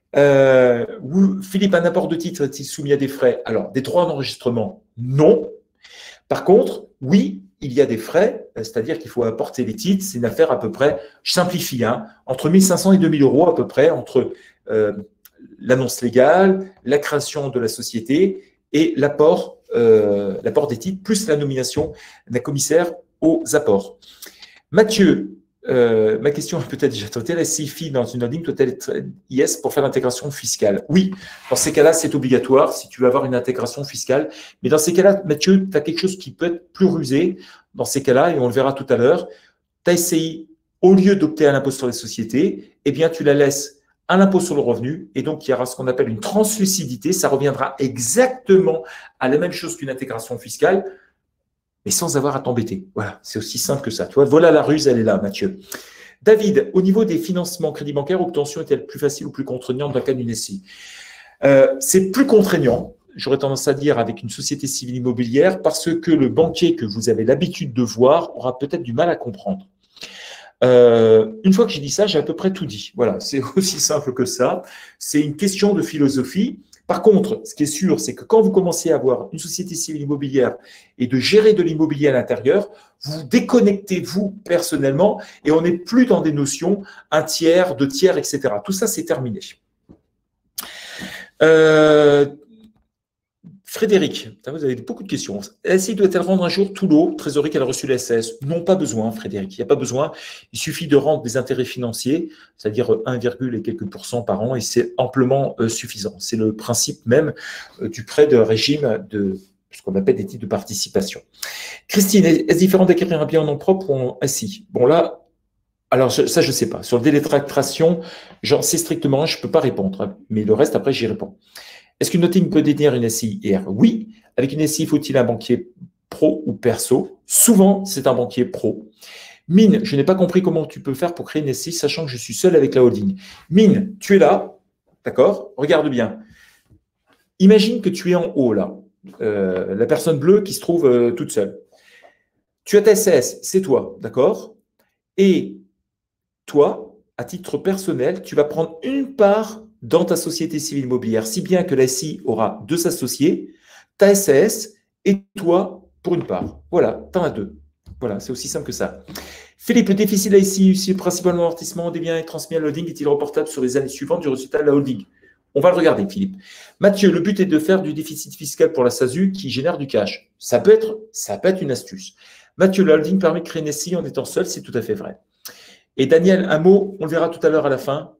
Philippe, un apport de titre est-il soumis à des frais? Alors, des droits d'enregistrement, non. Par contre, oui, il y a des frais, c'est-à-dire qu'il faut apporter les titres. C'est une affaire à peu près, je simplifie, hein, entre 1 500 et 2 000 euros à peu près, entre l'annonce légale, la création de la société et l'apport des titres, plus la nomination d'un commissaire aux apports. Mathieu, ma question est peut-être déjà traitée. La SCIFI dans une holding doit-elle être IS pour faire l'intégration fiscale? Oui, dans ces cas-là, c'est obligatoire si tu veux avoir une intégration fiscale. Mais dans ces cas-là, Mathieu, tu as quelque chose qui peut être plus rusé. Dans ces cas-là, et on le verra tout à l'heure, ta SCI, au lieu d'opter à l'impôt sur les sociétés, eh bien, tu la laisses à l'impôt sur le revenu. Et donc, il y aura ce qu'on appelle une translucidité. Ça reviendra exactement à la même chose qu'une intégration fiscale, mais sans avoir à t'embêter. Voilà, c'est aussi simple que ça. Tu vois, voilà la ruse, elle est là, Mathieu. David, au niveau des financements crédit bancaire, obtention est-elle plus facile ou plus contraignante dans le cas d'une SCI? C'est plus contraignant, j'aurais tendance à dire, avec une société civile immobilière, parce que le banquier que vous avez l'habitude de voir aura peut-être du mal à comprendre. Une fois que j'ai dit ça, j'ai à peu près tout dit. Voilà, c'est aussi simple que ça. C'est une question de philosophie. Par contre, ce qui est sûr, c'est que quand vous commencez à avoir une société civile immobilière et de gérer de l'immobilier à l'intérieur, vous déconnectez vous personnellement et on n'est plus dans des notions un tiers, deux tiers, etc. Tout ça, c'est terminé. Frédéric, vous avez beaucoup de questions. La SCI doit-elle rendre un jour tout l'eau trésorerie qu'elle a reçu la SAS? Non, pas besoin, Frédéric. Il n'y a pas besoin. Il suffit de rendre des intérêts financiers, c'est-à-dire 1, et quelques % par an, et c'est amplement suffisant. C'est le principe même du prêt de régime de ce qu'on appelle des titres de participation. Christine, est-ce différent d'acquérir un bien en nom propre ou en SCI? Bon, là, alors ça, je ne sais pas. Sur le délai de tractation, j'en sais strictement rien, je ne peux pas répondre. Hein, mais le reste, après, j'y réponds. Est-ce qu'une holding peut détenir une SCI IR? Oui. Avec une SCI, faut-il un banquier pro ou perso? Souvent, c'est un banquier pro. Mine, je n'ai pas compris comment tu peux faire pour créer une SCI, sachant que je suis seul avec la holding. Mine, tu es là, d'accord? Regarde bien. Imagine que tu es en haut, là. La personne bleue qui se trouve toute seule. Tu as ta SAS, c'est toi, d'accord? Et toi, à titre personnel, tu vas prendre une part dans ta société civile immobilière, si bien que la SCI aura 2 associés, ta SAS et toi pour une part. Voilà, tu en as 2. Voilà, c'est aussi simple que ça. Philippe, le déficit de la SCI, si le principal amortissement des biens est transmis à la holding, est-il reportable sur les années suivantes du résultat de la holding? On va le regarder, Philippe. Mathieu, le but est de faire du déficit fiscal pour la SASU qui génère du cash. Ça peut être une astuce. Mathieu, la holding permet de créer une SCI en étant seul, c'est tout à fait vrai. Et Daniel, un mot, on le verra tout à l'heure à la fin,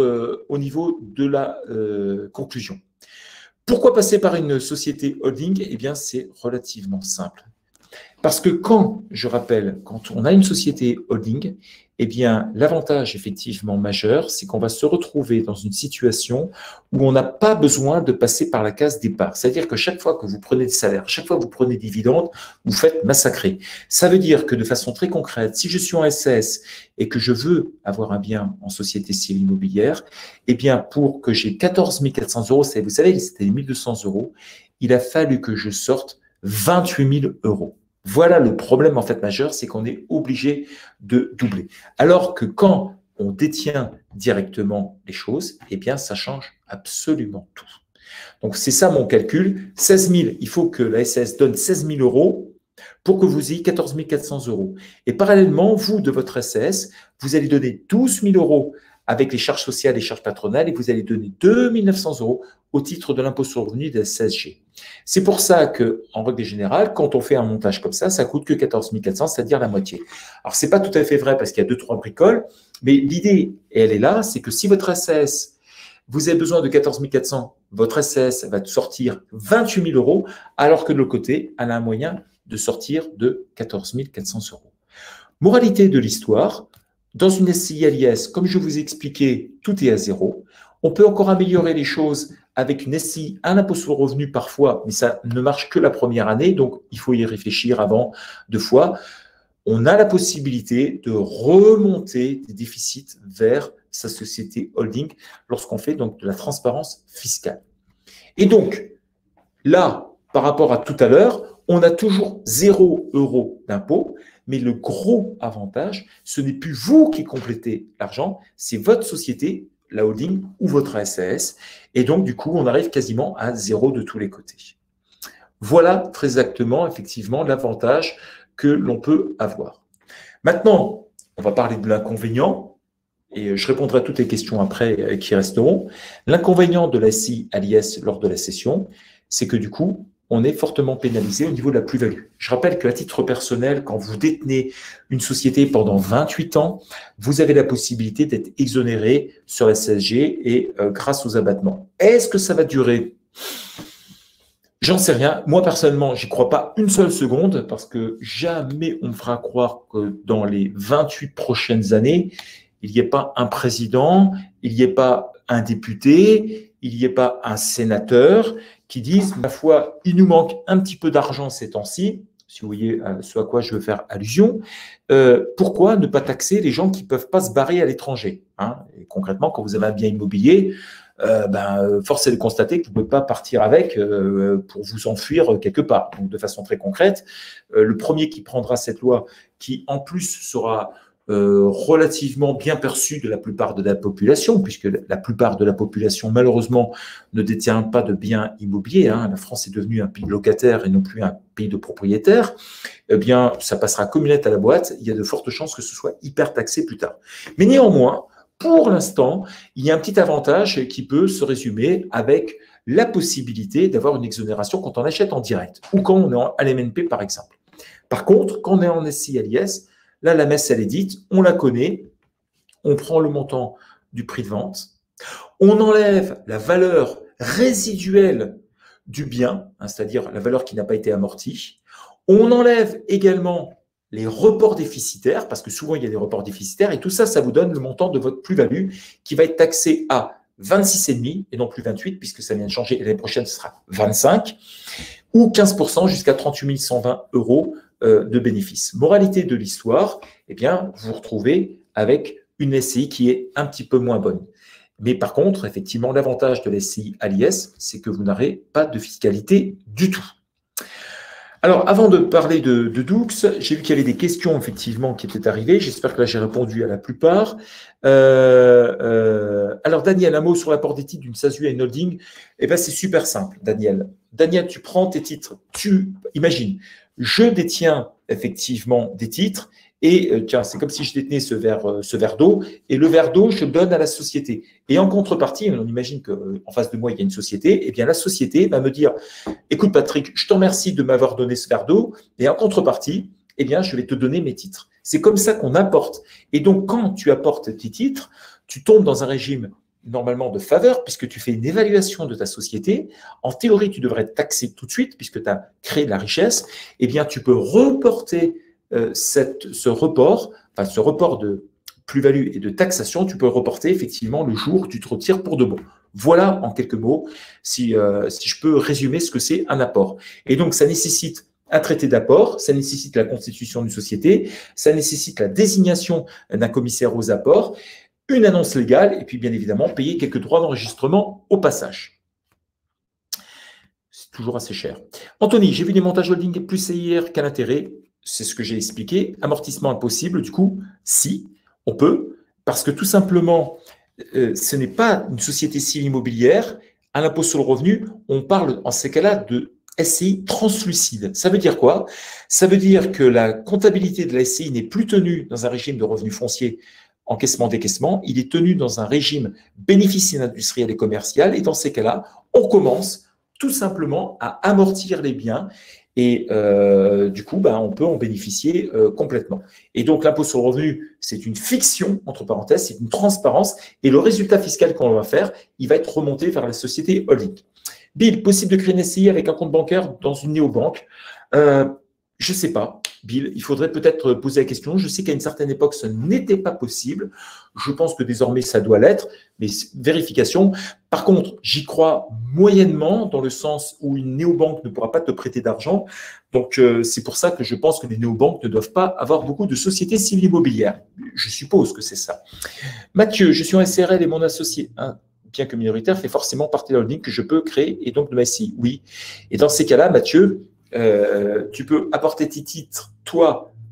au niveau de la conclusion. Pourquoi passer par une société holding? Eh bien, c'est relativement simple. Parce que quand on a une société holding, eh bien, l'avantage effectivement majeur, c'est qu'on va se retrouver dans une situation où on n'a pas besoin de passer par la case départ. C'est-à-dire que chaque fois que vous prenez des salaires, chaque fois que vous prenez des dividendes, vous faites massacrer. Ça veut dire que de façon très concrète, si je suis en SAS et que je veux avoir un bien en société civile immobilière, eh bien, pour que j'ai 14 400 €, vous savez, c'était 1 200 €, il a fallu que je sorte 28 000 €. Voilà le problème en fait majeur, c'est qu'on est obligé de doubler. Alors que quand on détient directement les choses, eh bien ça change absolument tout. Donc c'est ça mon calcul. 16 000, il faut que la SAS donne 16 000 € pour que vous ayez 14 400 €. Et parallèlement, vous, de votre SAS, vous allez donner 12 000 € avec les charges sociales et les charges patronales et vous allez donner 2 900 € au titre de l'impôt sur le revenu de la CSG. C'est pour ça qu'en règle générale, quand on fait un montage comme ça ne coûte que 14 400, c'est-à-dire la moitié. Alors, ce n'est pas tout à fait vrai parce qu'il y a 2-3 bricoles, mais l'idée, et elle est là, c'est que si votre SAS, vous avez besoin de 14 400, votre SAS va sortir 28 000 €, alors que de l'autre côté, elle a un moyen de sortir de 14 400 €. Moralité de l'histoire, dans une SCI à l'IS, comme je vous ai expliqué, tout est à zéro. On peut encore améliorer les choses avec une SCI, un impôt sur le revenu parfois, mais ça ne marche que la première année, donc il faut y réfléchir avant 2 fois. On a la possibilité de remonter des déficits vers sa société holding lorsqu'on fait donc de la transparence fiscale. Et donc, là, par rapport à tout à l'heure, on a toujours 0 € d'impôt, mais le gros avantage, ce n'est plus vous qui complétez l'argent, c'est votre société, la holding ou votre SAS. Et donc, du coup, on arrive quasiment à 0 de tous les côtés. Voilà très exactement, effectivement, l'avantage que l'on peut avoir. Maintenant, on va parler de l'inconvénient, et je répondrai à toutes les questions après qui resteront. L'inconvénient de la SCI à l'IS lors de la cession, c'est que du coup, on est fortement pénalisé au niveau de la plus-value. Je rappelle qu'à titre personnel, quand vous détenez une société pendant 28 ans, vous avez la possibilité d'être exonéré sur la CSG et grâce aux abattements. Est-ce que ça va durer? J'en sais rien. Moi, personnellement, j'y crois pas une seule seconde parce que jamais on me fera croire que dans les 28 prochaines années, il n'y ait pas un président, il n'y ait pas un député, il n'y ait pas un sénateur qui disent, ma foi, il nous manque un petit peu d'argent ces temps-ci, si vous voyez ce à quoi je veux faire allusion, pourquoi ne pas taxer les gens qui ne peuvent pas se barrer à l'étranger, hein? Et concrètement, quand vous avez un bien immobilier, force est de constater que vous ne pouvez pas partir avec pour vous enfuir quelque part. Donc, de façon très concrète, le premier qui prendra cette loi, qui en plus sera relativement bien perçu de la plupart de la population, puisque la plupart de la population, malheureusement, ne détient pas de biens immobiliers. Hein. La France est devenue un pays locataire et non plus un pays de propriétaires. Eh bien, ça passera comme une lettre à la boîte. Il y a de fortes chances que ce soit hyper taxé plus tard. Mais néanmoins, pour l'instant, il y a un petit avantage qui peut se résumer avec la possibilité d'avoir une exonération quand on achète en direct ou quand on est à l'MNP, par exemple. Par contre, quand on est en SCI à l'IS, là, la messe, elle est dite, on la connaît, on prend le montant du prix de vente, on enlève la valeur résiduelle du bien, hein, c'est-à-dire la valeur qui n'a pas été amortie, on enlève également les reports déficitaires, parce que souvent il y a des reports déficitaires, et tout ça, ça vous donne le montant de votre plus-value qui va être taxé à 26,5 et non plus 28, puisque ça vient de changer, et l'année prochaine, ce sera 25, ou 15% jusqu'à 38 120 euros de bénéfices. Moralité de l'histoire, eh bien, vous vous retrouvez avec une SCI qui est un petit peu moins bonne. Mais par contre, effectivement, l'avantage de la SCI à l'IS, c'est que vous n'aurez pas de fiscalité du tout. Alors, avant de parler de Doux, j'ai vu qu'il y avait des questions, effectivement, qui étaient arrivées. J'espère que là, j'ai répondu à la plupart. Alors, Daniel, un mot sur l'apport des titres d'une SASU à une holding. Eh bien, c'est super simple, Daniel. Daniel, tu prends tes titres. Imagine, je détiens effectivement des titres et tiens, c'est comme si je détenais ce verre d'eau et le verre d'eau, je le donne à la société. Et en contrepartie, on imagine qu'en face de moi, il y a une société, et bien la société va me dire, écoute Patrick, je te remercie de m'avoir donné ce verre d'eau et en contrepartie, eh bien, je vais te donner mes titres. C'est comme ça qu'on apporte. Et donc, quand tu apportes tes titres, tu tombes dans un régime normalement de faveur, puisque tu fais une évaluation de ta société. En théorie, tu devrais être taxé tout de suite, puisque tu as créé de la richesse. Eh bien, tu peux reporter ce report de plus-value et de taxation, tu peux le reporter effectivement le jour où tu te retires pour de bon. Voilà, en quelques mots, si je peux résumer ce que c'est un apport. Et donc, ça nécessite un traité d'apport, ça nécessite la constitution d'une société, ça nécessite la désignation d'un commissaire aux apports, une annonce légale, et puis bien évidemment, payer quelques droits d'enregistrement au passage. C'est toujours assez cher. Anthony, j'ai vu des montages holding plus CIR qu'à l'intérêt. C'est ce que j'ai expliqué. Amortissement impossible, du coup, si, on peut, parce que tout simplement, ce n'est pas une société civile immobilière. À l'impôt sur le revenu, on parle en ces cas-là de SCI translucide. Ça veut dire quoi? Ça veut dire que la comptabilité de la SCI n'est plus tenue dans un régime de revenus fonciers encaissement-décaissement, il est tenu dans un régime bénéfice industriel et commercial. Et dans ces cas-là, on commence tout simplement à amortir les biens et du coup, on peut en bénéficier complètement. Et donc, l'impôt sur le revenu, c'est une fiction, entre parenthèses, c'est une transparence. Et le résultat fiscal qu'on va faire, il va être remonté vers la société holding. Bill, possible de créer une SCI avec un compte bancaire dans une néobanque? Je ne sais pas, Bill. Il faudrait peut-être poser la question. Je sais qu'à une certaine époque, ce n'était pas possible. Je pense que désormais, ça doit l'être, mais vérification. Par contre, j'y crois moyennement dans le sens où une néobanque ne pourra pas te prêter d'argent. Donc, c'est pour ça que je pense que les néobanques ne doivent pas avoir beaucoup de sociétés civiles immobilières. Je suppose que c'est ça. Mathieu, je suis en SRL et mon associé, bien que minoritaire, fait forcément partie de la holding que je peux créer et donc de ma SCI. Oui. Et dans ces cas-là, Mathieu, tu peux apporter tes titres, toi,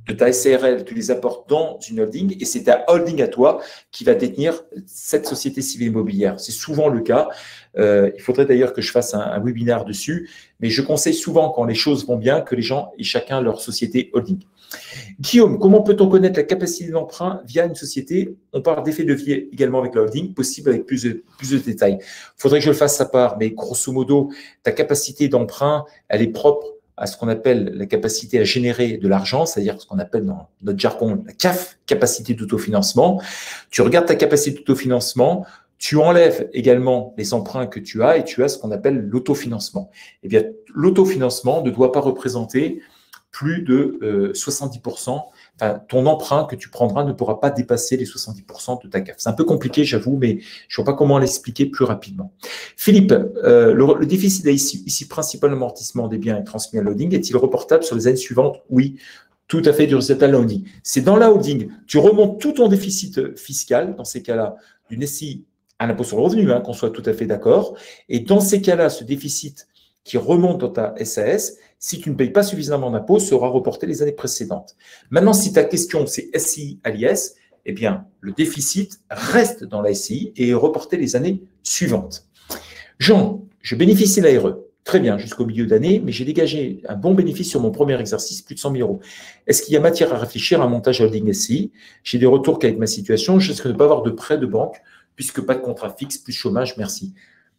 de ta SARL, tu les apportes dans une holding et c'est ta holding à toi qui va détenir cette société civile immobilière. C'est souvent le cas. Il faudrait d'ailleurs que je fasse un webinaire dessus, mais je conseille souvent, quand les choses vont bien, que les gens aient chacun leur société holding. Guillaume, comment peut-on connaître la capacité d'emprunt via une société? On parle d'effet de levier également avec la holding, possible avec plus de détails. Il faudrait que je le fasse à part, mais grosso modo, ta capacité d'emprunt, elle est propre à ce qu'on appelle la capacité à générer de l'argent, c'est-à-dire ce qu'on appelle dans notre jargon la CAF, capacité d'autofinancement. Tu regardes ta capacité d'autofinancement, tu enlèves également les emprunts que tu as et tu as ce qu'on appelle l'autofinancement. Eh bien, l'autofinancement ne doit pas représenter plus de 70%. Enfin, ton emprunt que tu prendras ne pourra pas dépasser les 70% de ta CAF. C'est un peu compliqué, j'avoue, mais je ne vois pas comment l'expliquer plus rapidement. Philippe, le déficit ici principal amortissement des biens est transmis à la holding. Est-il reportable sur les années suivantes? Oui, tout à fait, du résultat de la holding. C'est dans la holding, tu remontes tout ton déficit fiscal, dans ces cas-là, d'une SCI à l'impôt sur le revenu, hein, qu'on soit tout à fait d'accord. Et dans ces cas-là, ce déficit qui remonte dans ta SAS, si tu ne payes pas suffisamment d'impôts, sera reporté les années précédentes. Maintenant, si ta question, c'est SCI à l'IS, eh bien, le déficit reste dans la SCI et est reporté les années suivantes. Jean, je bénéficie de l'ARE. Très bien, jusqu'au milieu d'année, mais j'ai dégagé un bon bénéfice sur mon premier exercice, plus de 100 000 euros. Est-ce qu'il y a matière à réfléchir à un montage holding SCI? J'ai des retours qu'avec ma situation, je risque de ne pas avoir de prêt de banque, puisque pas de contrat fixe, plus chômage, merci.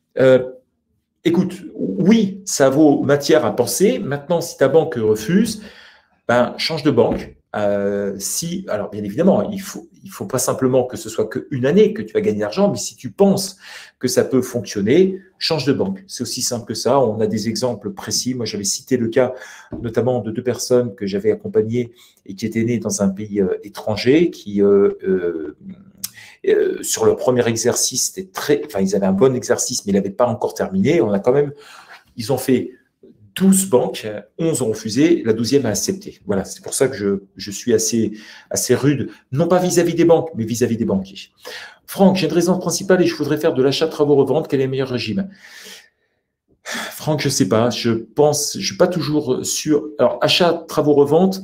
Écoute, oui, ça vaut matière à penser. Maintenant, si ta banque refuse, ben, change de banque. Alors, bien évidemment, il faut pas simplement que ce soit qu'une année que tu vas gagner de l'argent, mais si tu penses que ça peut fonctionner, change de banque. C'est aussi simple que ça. On a des exemples précis. Moi, j'avais cité le cas notamment de 2 personnes que j'avais accompagnées et qui étaient nées dans un pays étranger, qui sur le premier exercice, ils avaient un bon exercice, mais ils n'avaient pas encore terminé. Ils ont fait 12 banques, 11 ont refusé, la 12e a accepté. Voilà, c'est pour ça que je suis assez rude, non pas vis-à-vis des banques, mais vis-à-vis des banquiers. Franck, j'ai une résidence principale et je voudrais faire de l'achat, travaux, revente. Quel est le meilleur régime? Franck, je ne sais pas. Je ne suis pas toujours sûr. Alors, achat, travaux, revente,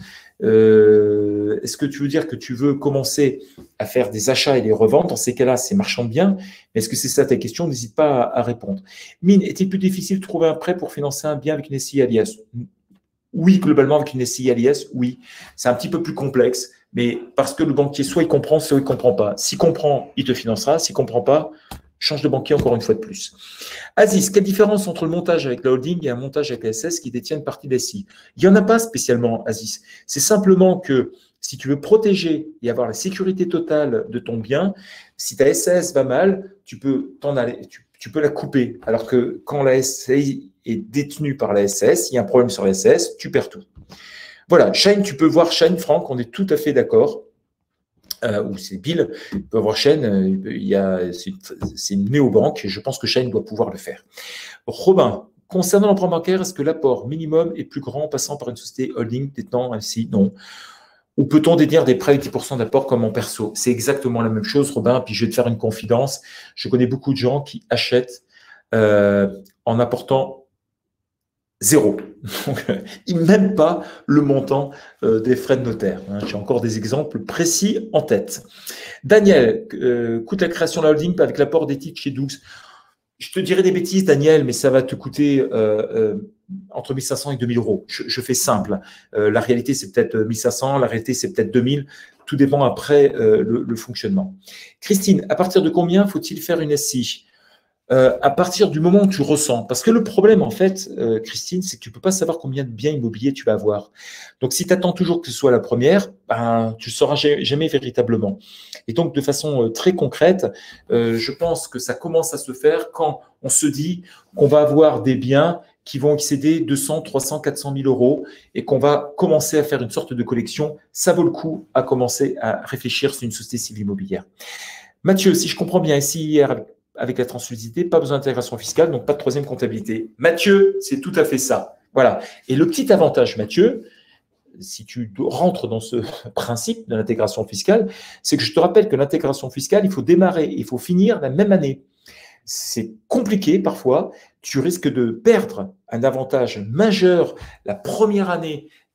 est-ce que tu veux dire que tu veux commencer à faire des achats et des reventes? Dans ces cas-là, c'est marchand de biens. Mais est-ce que c'est ça ta question? N'hésite pas à répondre. Mine, est-il plus difficile de trouver un prêt pour financer un bien avec une SCI à l'IS? Oui, globalement, avec une SCI à l'IS, oui. C'est un petit peu plus complexe, mais parce que le banquier, soit il comprend, soit il ne comprend pas. S'il comprend, il te financera. S'il ne comprend pas, change de banquier encore une fois de plus. Aziz, quelle différence entre le montage avec la holding et un montage avec la SS qui détient une partie de la SCI? Il n'y en a pas spécialement, Aziz. C'est simplement que si tu veux protéger et avoir la sécurité totale de ton bien, si ta SAS va mal, tu peux la couper. Alors que quand la SCI est détenue par la SAS, il y a un problème sur la SAS, tu perds tout. Voilà, Shine, tu peux voir Shine, Franck, on est tout à fait d'accord. Ou c'est Bill, il peut avoir Shine, c'est une néobanque, et je pense que Shine doit pouvoir le faire. Robin, concernant l'emprunt bancaire, est-ce que l'apport minimum est plus grand en passant par une société holding détenant ainsi? Non. Ou peut-on détenir des prêts avec 10% d'apport comme en perso? C'est exactement la même chose, Robin, puis je vais te faire une confidence. Je connais beaucoup de gens qui achètent en apportant 0. Donc, même pas le montant des frais de notaire. J'ai encore des exemples précis en tête. Daniel, coûte la création de la holding avec l'apport des titres chez Doux? Je te dirais des bêtises, Daniel, mais ça va te coûter entre 1 500 et 2 000 euros. Je fais simple. La réalité, c'est peut-être 1 500, la réalité, c'est peut-être 2 000. Tout dépend après le fonctionnement. Christine, à partir de combien faut-il faire une SCI? À partir du moment où tu ressens. Parce que le problème, en fait, Christine, c'est que tu ne peux pas savoir combien de biens immobiliers tu vas avoir. Donc, si tu attends toujours que ce soit la première, ben, tu ne sauras jamais véritablement. Et donc, de façon très concrète, je pense que ça commence à se faire quand on se dit qu'on va avoir des biens qui vont excéder 200, 300, 400 000 euros et qu'on va commencer à faire une sorte de collection. Ça vaut le coup à commencer à réfléchir sur une société civile immobilière. Mathieu, si je comprends bien, SIIR avec la transfusité, pas besoin d'intégration fiscale, donc pas de troisième comptabilité. Mathieu, c'est tout à fait ça. Voilà. Et le petit avantage, Mathieu, si tu rentres dans ce principe de l'intégration fiscale, c'est que je te rappelle que l'intégration fiscale, il faut démarrer, il faut finir la même année. C'est compliqué parfois. Tu risques de perdre un avantage majeur la première année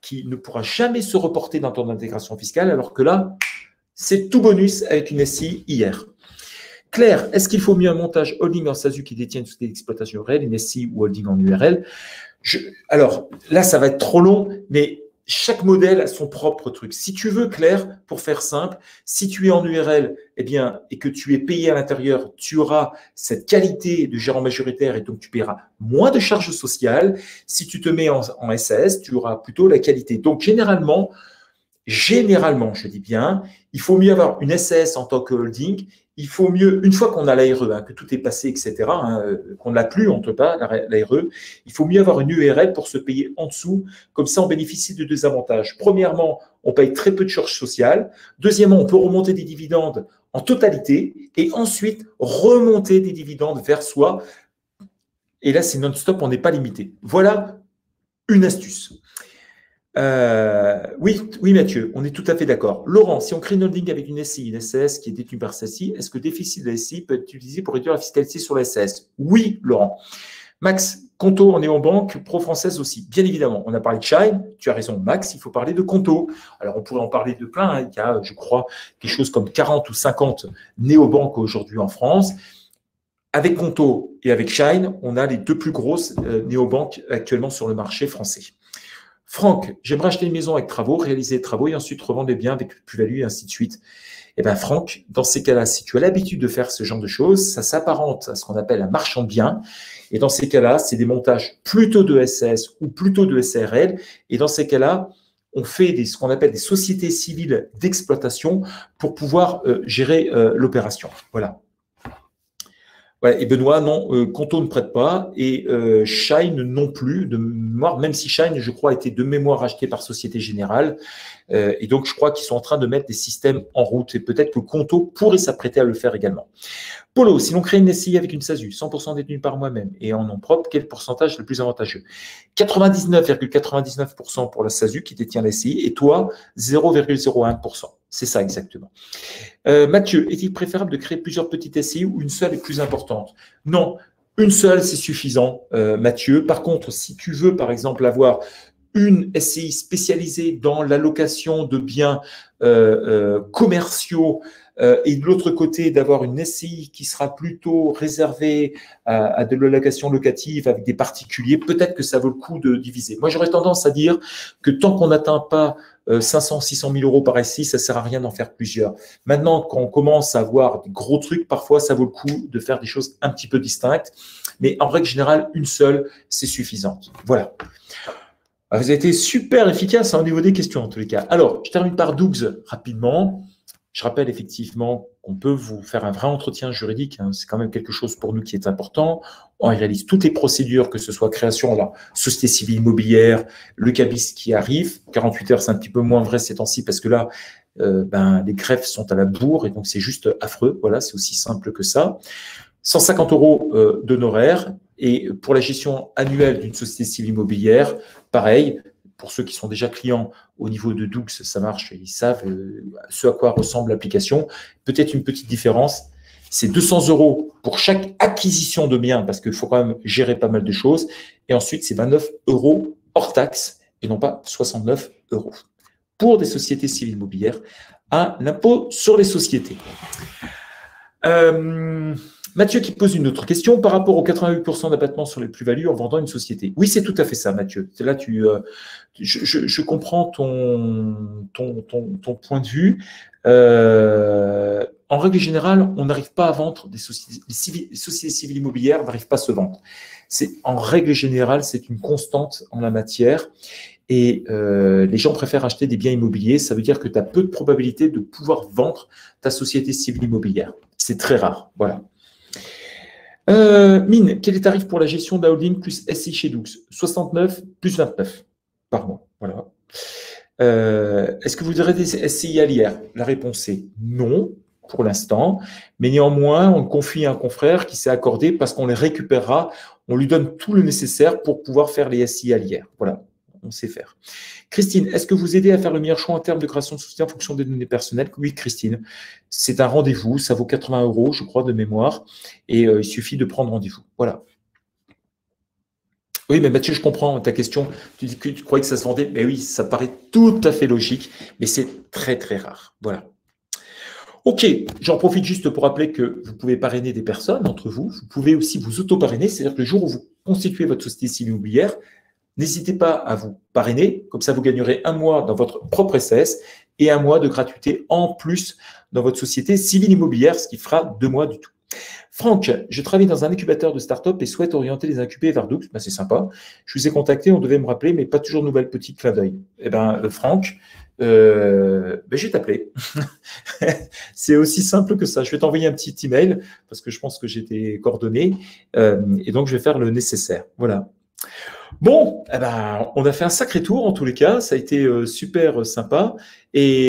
qui ne pourra jamais se reporter dans ton intégration fiscale, alors que là, c'est tout bonus avec une SCI hier. Claire, est-ce qu'il faut mieux un montage holding en SASU qui détient une société d'exploitation URL, une SCI ou holding en URL? Alors, là, ça va être trop long, mais chaque modèle a son propre truc. Si tu veux, Claire, pour faire simple, si tu es en URL eh bien, et que tu es payé à l'intérieur, tu auras cette qualité de gérant majoritaire et donc tu paieras moins de charges sociales. Si tu te mets en SAS, tu auras plutôt la qualité. Donc, généralement, je dis bien, il faut mieux avoir une SAS en tant que holding. Il faut mieux, une fois qu'on a l'ARE, que tout est passé, etc., qu'on ne l'a plus, on ne peut pas, l'ARE, il faut mieux avoir une URL pour se payer en dessous. Comme ça, on bénéficie de deux avantages. Premièrement, on paye très peu de charges sociales. Deuxièmement, on peut remonter des dividendes en totalité et ensuite remonter des dividendes vers soi. Et là, c'est non-stop, on n'est pas limité. Voilà une astuce. Oui, Mathieu, on est tout à fait d'accord. Laurent, si on crée une holding avec une SCI, une SAS qui est détenue par SCI, est-ce que le déficit de la SCI peut être utilisé pour réduire la fiscalité sur la SAS? Oui, Laurent. Max, Conto en néobanque, pro-française aussi. Bien évidemment, on a parlé de Shine, tu as raison, Max, il faut parler de Conto. Alors, on pourrait en parler de plein. Il y a, je crois, quelque chose comme 40 ou 50 néobanques aujourd'hui en France. Avec Conto et avec Shine, on a les deux plus grosses néobanques actuellement sur le marché français. Franck, j'aimerais acheter une maison avec travaux, réaliser les travaux et ensuite revendre les biens avec plus-value et ainsi de suite. Eh bien, Franck, dans ces cas-là, si tu as l'habitude de faire ce genre de choses, ça s'apparente à ce qu'on appelle un marchand de biens. Et dans ces cas-là, c'est des montages plutôt de SAS ou plutôt de SARL. Et dans ces cas-là, on fait ce qu'on appelle des sociétés civiles d'exploitation pour pouvoir gérer l'opération. Voilà. Ouais, et Benoît, non, Conto ne prête pas et Shine non plus, de mémoire, même si Shine, je crois, a été de mémoire acheté par Société Générale. Et donc, je crois qu'ils sont en train de mettre des systèmes en route et peut-être que Conto pourrait s'apprêter à le faire également. Polo, si l'on crée une SCI avec une SASU, 100% détenue par moi-même et en nom propre, quel pourcentage est le plus avantageux? 99,99% pour la SASU qui détient la SCI et toi, 0,01%. C'est ça exactement. Mathieu, est-il préférable de créer plusieurs petites SCI ou une seule est plus importante? Non, une seule, c'est suffisant, Mathieu. Par contre, si tu veux, par exemple, avoir une SCI spécialisée dans l'allocation de biens commerciaux et de l'autre côté, d'avoir une SCI qui sera plutôt réservée à de l'allocation locative avec des particuliers, peut-être que ça vaut le coup de diviser. Moi, j'aurais tendance à dire que tant qu'on n'atteint pas 500, 600 000 euros par SCI, ça ne sert à rien d'en faire plusieurs. Maintenant, quand on commence à avoir des gros trucs, parfois, ça vaut le coup de faire des choses un petit peu distinctes. Mais en règle générale, une seule, c'est suffisante. Voilà. Vous avez été super efficace au niveau des questions, en tous les cas. Alors, je termine par Dougs rapidement. Je rappelle effectivement qu'on peut vous faire un vrai entretien juridique. C'est quand même quelque chose pour nous qui est important. On réalise toutes les procédures, que ce soit création de la société civile immobilière, le CABIS qui arrive. 48 heures, c'est un petit peu moins vrai ces temps-ci parce que là, les greffes sont à la bourre et donc c'est juste affreux. Voilà, c'est aussi simple que ça. 150 € d'honoraires. Et pour la gestion annuelle d'une société civile immobilière, pareil. Pour ceux qui sont déjà clients au niveau de Dougs, ça marche, ils savent ce à quoi ressemble l'application. Peut-être une petite différence, c'est 200 € pour chaque acquisition de biens, parce qu'il faut quand même gérer pas mal de choses. Et ensuite, c'est 29 € hors taxe et non pas 69 € pour des sociétés civiles immobilières à l'impôt sur les sociétés. Mathieu qui pose une autre question par rapport aux 88% d'abattement sur les plus-values en vendant une société. Oui, c'est tout à fait ça, Mathieu. C'est là, je comprends ton point de vue. En règle générale, on n'arrive pas à vendre des sociétés, les sociétés civiles immobilières n'arrivent pas à se vendre. En règle générale, c'est une constante en la matière. Et les gens préfèrent acheter des biens immobiliers. Ça veut dire que tu as peu de probabilité de pouvoir vendre ta société civile immobilière. C'est très rare. Voilà. Mine, quel est le tarif pour la gestion de la holding plus SCI chez Dougs? 69 plus 29 par mois. Voilà. Est-ce que vous aurez des SCI à l'IR? La réponse est non pour l'instant, mais néanmoins, on confie à un confrère qui s'est accordé parce qu'on les récupérera. On lui donne tout le nécessaire pour pouvoir faire les SCI à l'IR. Voilà, on sait faire. Christine, est-ce que vous aidez à faire le meilleur choix en termes de création de société en fonction des données personnelles? Oui, Christine, c'est un rendez-vous, ça vaut 80 €, je crois, de mémoire, et il suffit de prendre rendez-vous. Voilà. Oui, mais Mathieu, je comprends ta question. Tu dis que tu croyais que ça se vendait. Mais oui, ça paraît tout à fait logique, mais c'est très, très rare. Voilà. OK, j'en profite juste pour rappeler que vous pouvez parrainer des personnes entre vous. Vous pouvez aussi vous auto-parrainer, c'est-à-dire que le jour où vous constituez votre société civile immobilière, n'hésitez pas à vous parrainer. Comme ça, vous gagnerez un mois dans votre propre SAS et un mois de gratuité en plus dans votre société civile immobilière, ce qui fera 2 mois du tout. Franck, je travaille dans un incubateur de start-up et souhaite orienter les incubés vers Doux. Ben, c'est sympa. Je vous ai contacté, on devait me rappeler, mais pas toujours de nouvelles, petits clin d'œil. Eh bien, Franck, ben, je vais t'appeler. C'est aussi simple que ça. Je vais t'envoyer un petit email parce que je pense que j'ai tes coordonnées et donc je vais faire le nécessaire. Voilà. Bon, eh ben, on a fait un sacré tour en tous les cas. Ça a été super sympa et